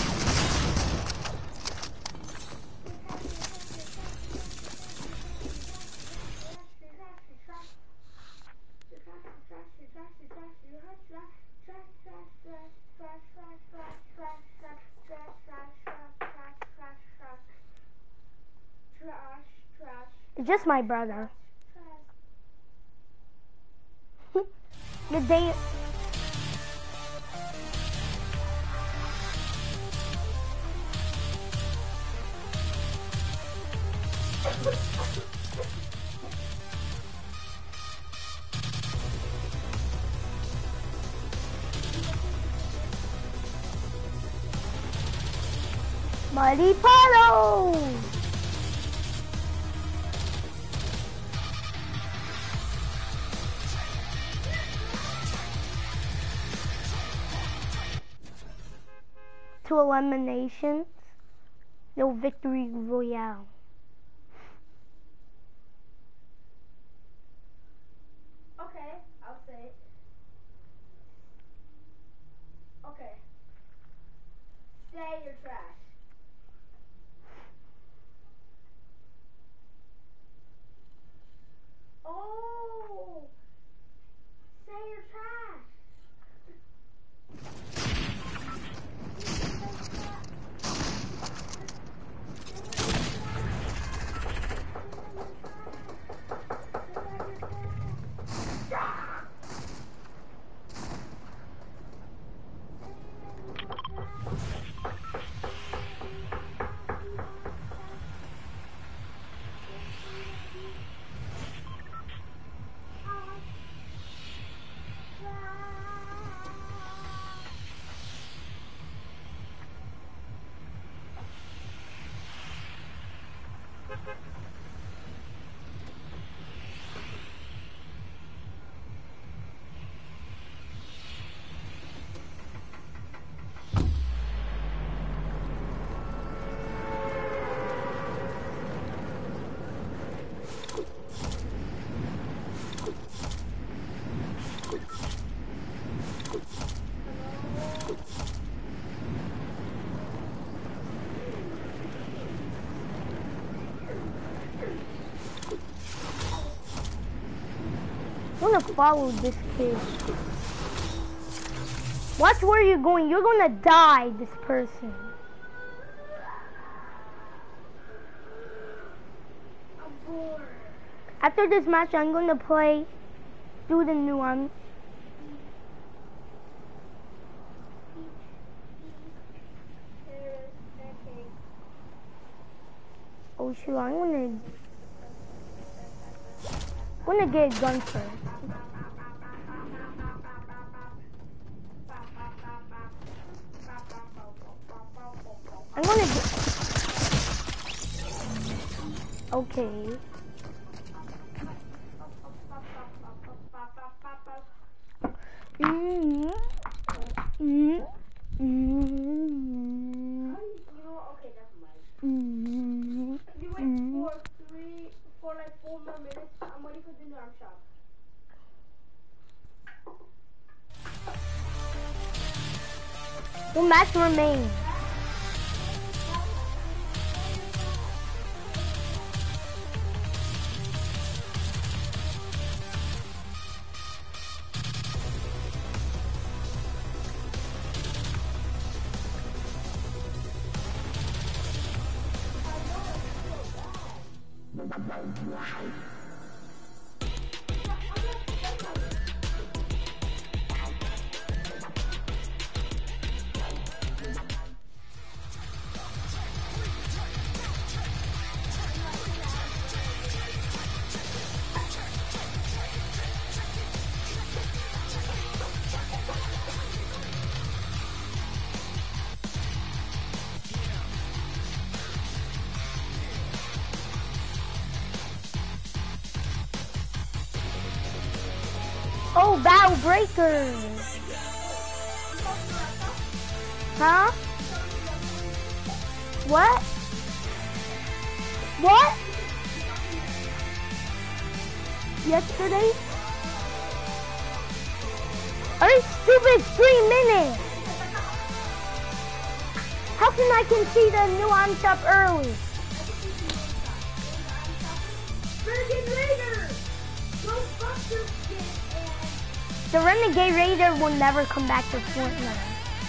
It's just my brother. The day. Muddy puddle! To eliminations, no victory royale. Okay, I'll say it. Okay. Say you're trash. Oh! Say you're trash. I'm gonna follow this kid. Watch where you're going. You're gonna die, this person. I'm bored. After this match, I'm gonna play through the new one. Oh shoot, I'm gonna... I'm gonna get a gun first. I'm gonna get... Okay. Mm-hmm. Mm-hmm. Mm-hmm. Okay, that's mine. Mm-hmm. You wait for three, for like four more minutes. I'm waiting for the new arm shot. One match remains. Oh, Battle Breaker. Huh? What? What? Yesterday? Are you stupid? Three minutes. How can I can see the new on shop early? Renegade Raider! Go fuck your shit and... The Renegade Raider will never come back to Fortnite.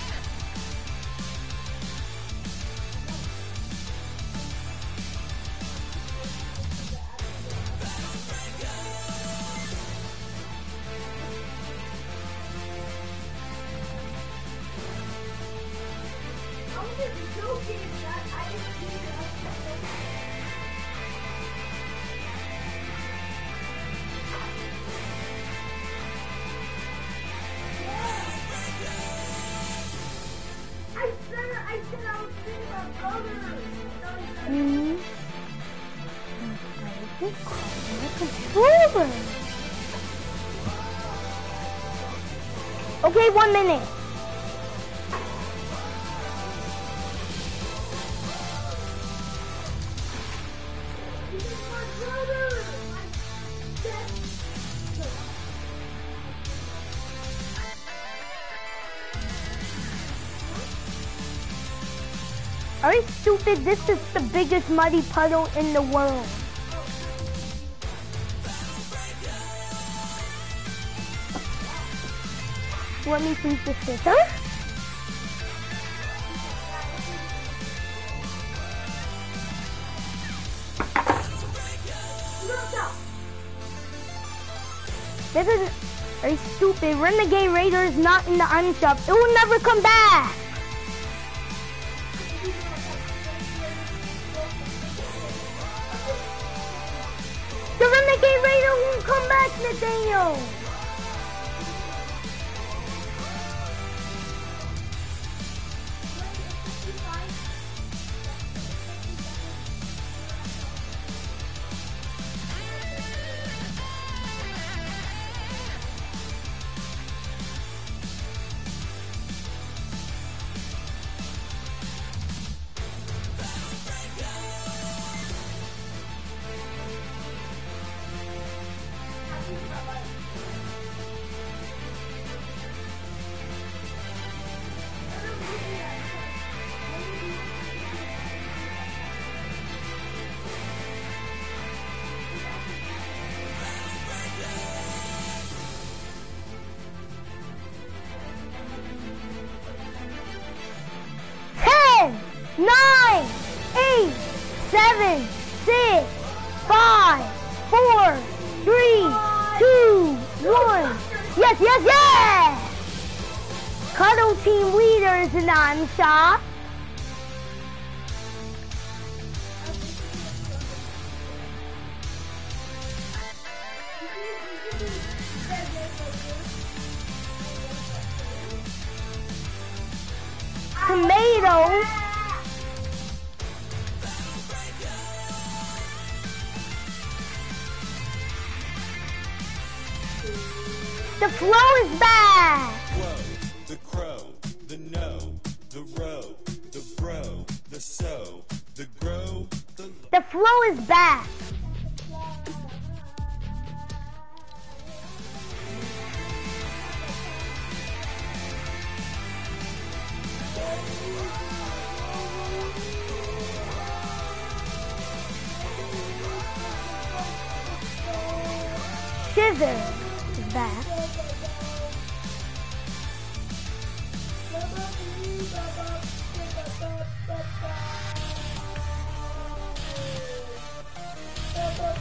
I'm just joking that I didn't see it. I said I said I was seeing my brother. Mm-hmm. Controller. Okay, one minute. This is my brother. I said. Are you stupid? This is the biggest muddy puddle in the world. Let me please this scissor. This is, are you stupid? Renegade Raider is not in the item shop. It will never come back. The Renegade Raider won't come back, Nathaniel. Nine, eight, seven, six, five, four, three, two, one. Yes, yes, yes! Cuddle Team leaders in on shop. Tomatoes. The flow is back. Whoa, the crow, the no, the row, the bro, the so, the grow, the... The flow is back. Shiver is back.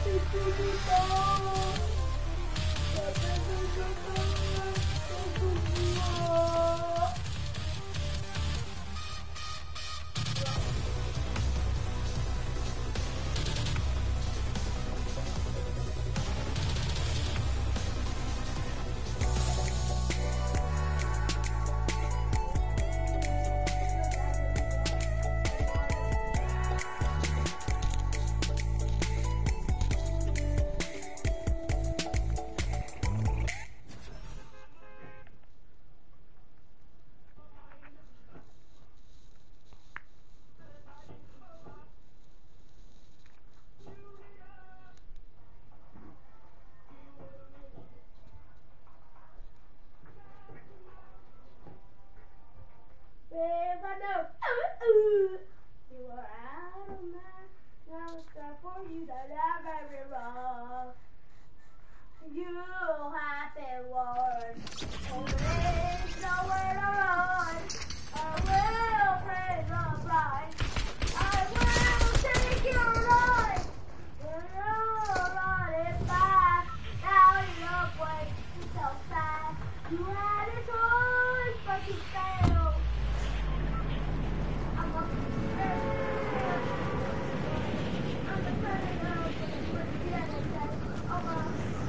If I know, ooh, ooh, you are out of my, now it's time for you to love every wrong. You have been warned, oh, there's nowhere to run. I will praise the blind. I will take your life. You're running fast. Now you're way so fast. You had a choice, but you failed. I'm a predator. I'm a predator. I'm a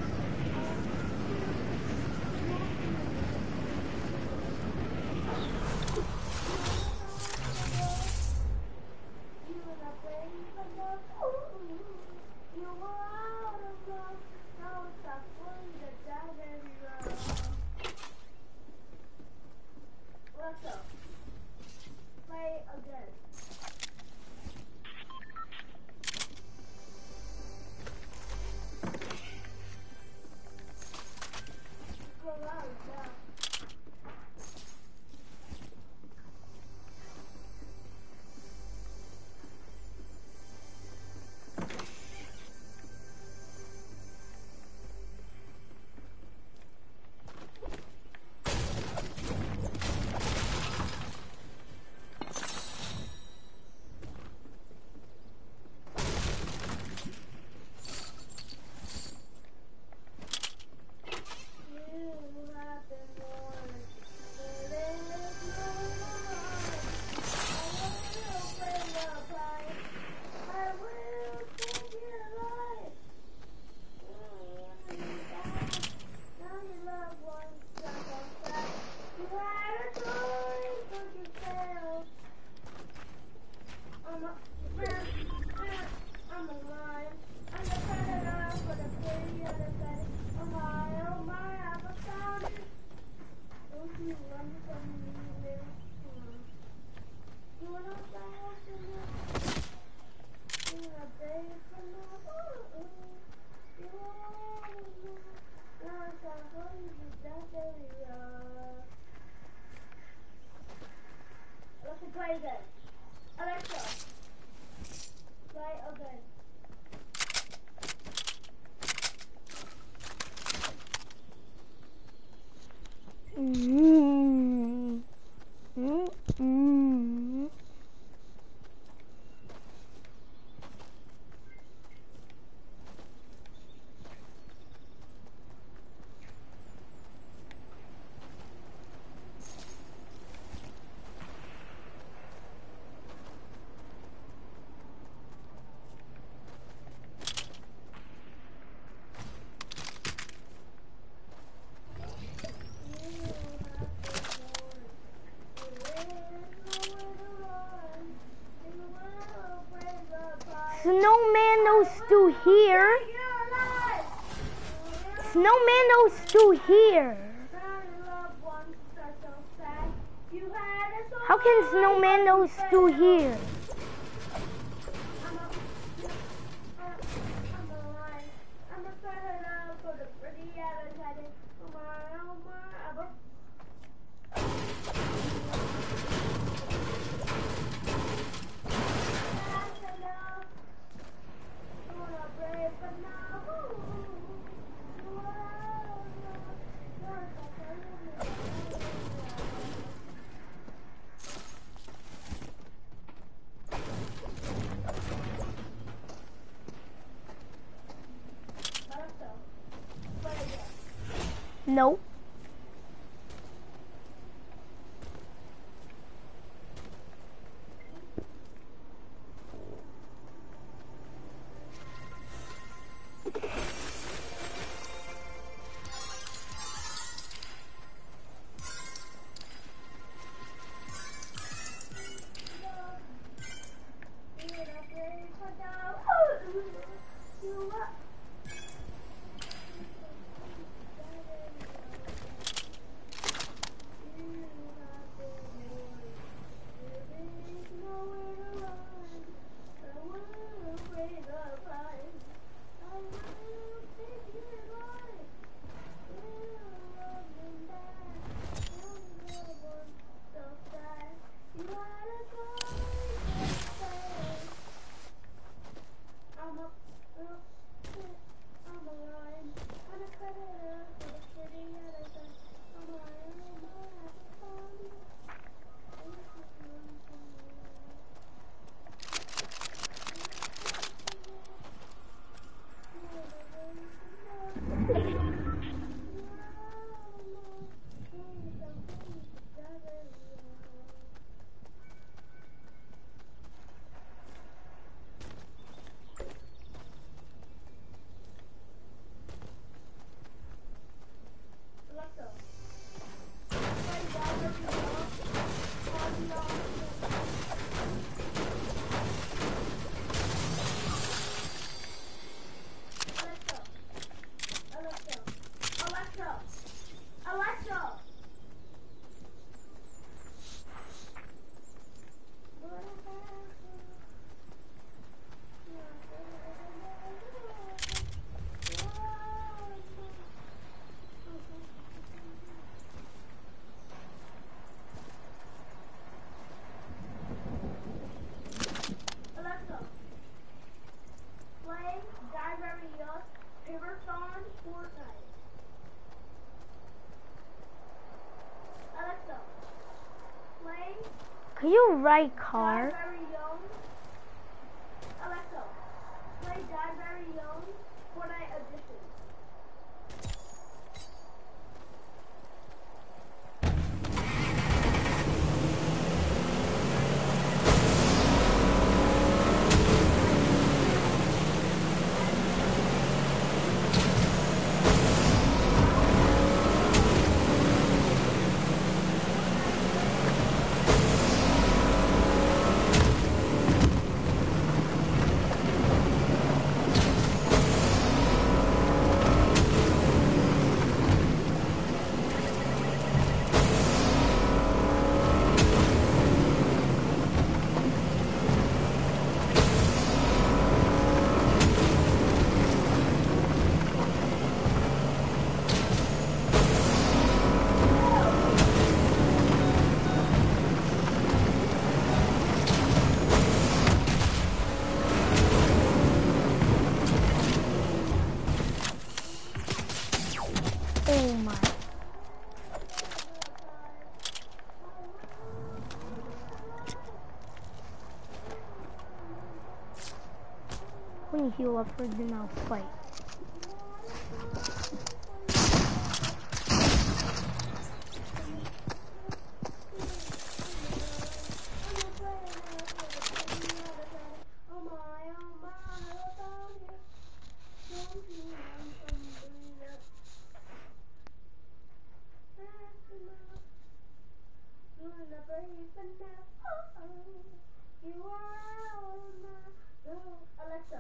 Let's go. Play again. Go out now. Let's play again. Alexa, play again. Mm-hmm. Mm-hmm. Snowman knows to here. Snowman knows to here. How can Snowman knows to here? Nope. Can you write car? Alexa, play Die Very Young Fortnite Edition. Oh my. When you heal up for then I'll fight. Alexa,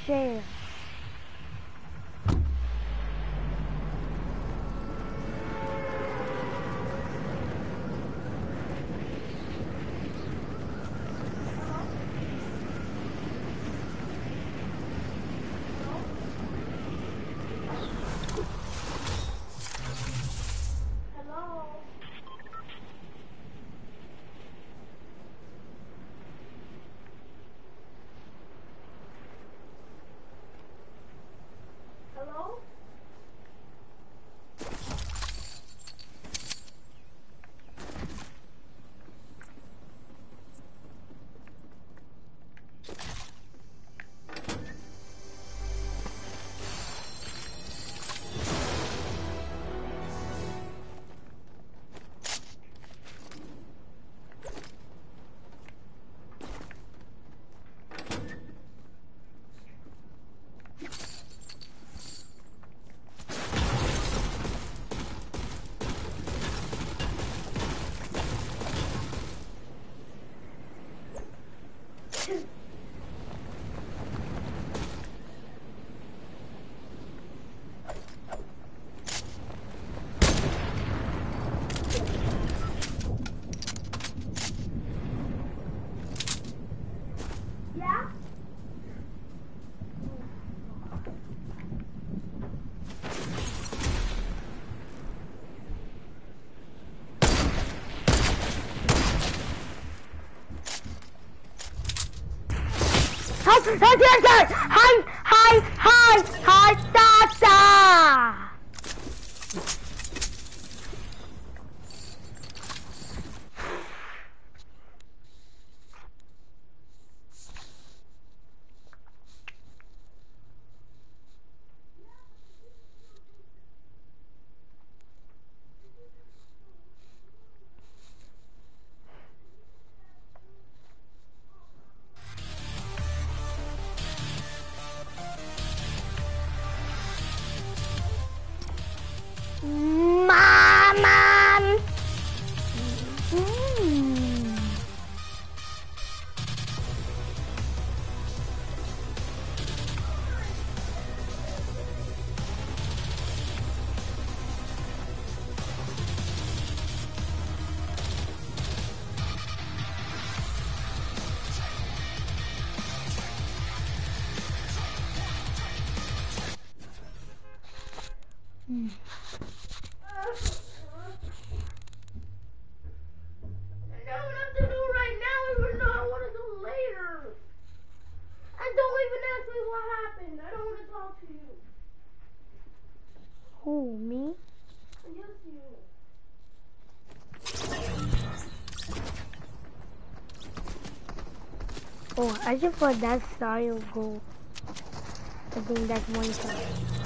share. Hi, hi, hi, hi, hi, da, da. Mama. Mm. Mm. Who, me? Oh, I just thought that style go. I think that's one time.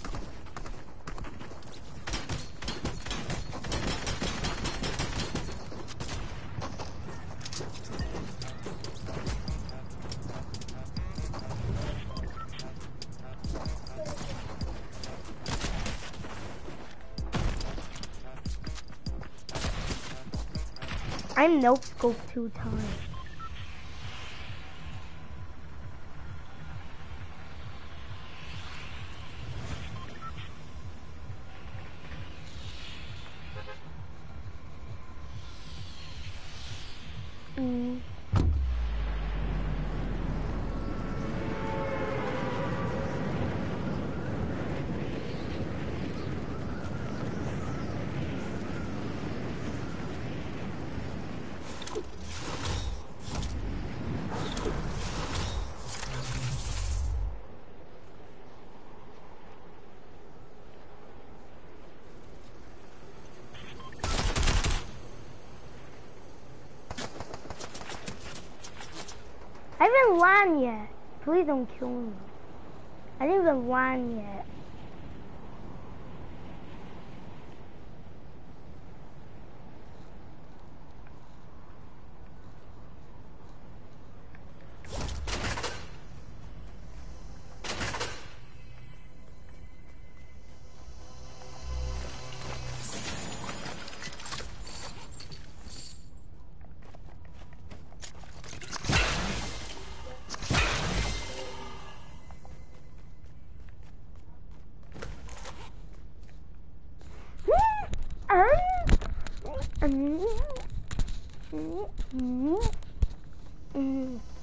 I'm no scope two times. Mm. I haven't won yet. Please don't kill me. I didn't even won yet. Mm-hmm. Mm-hmm.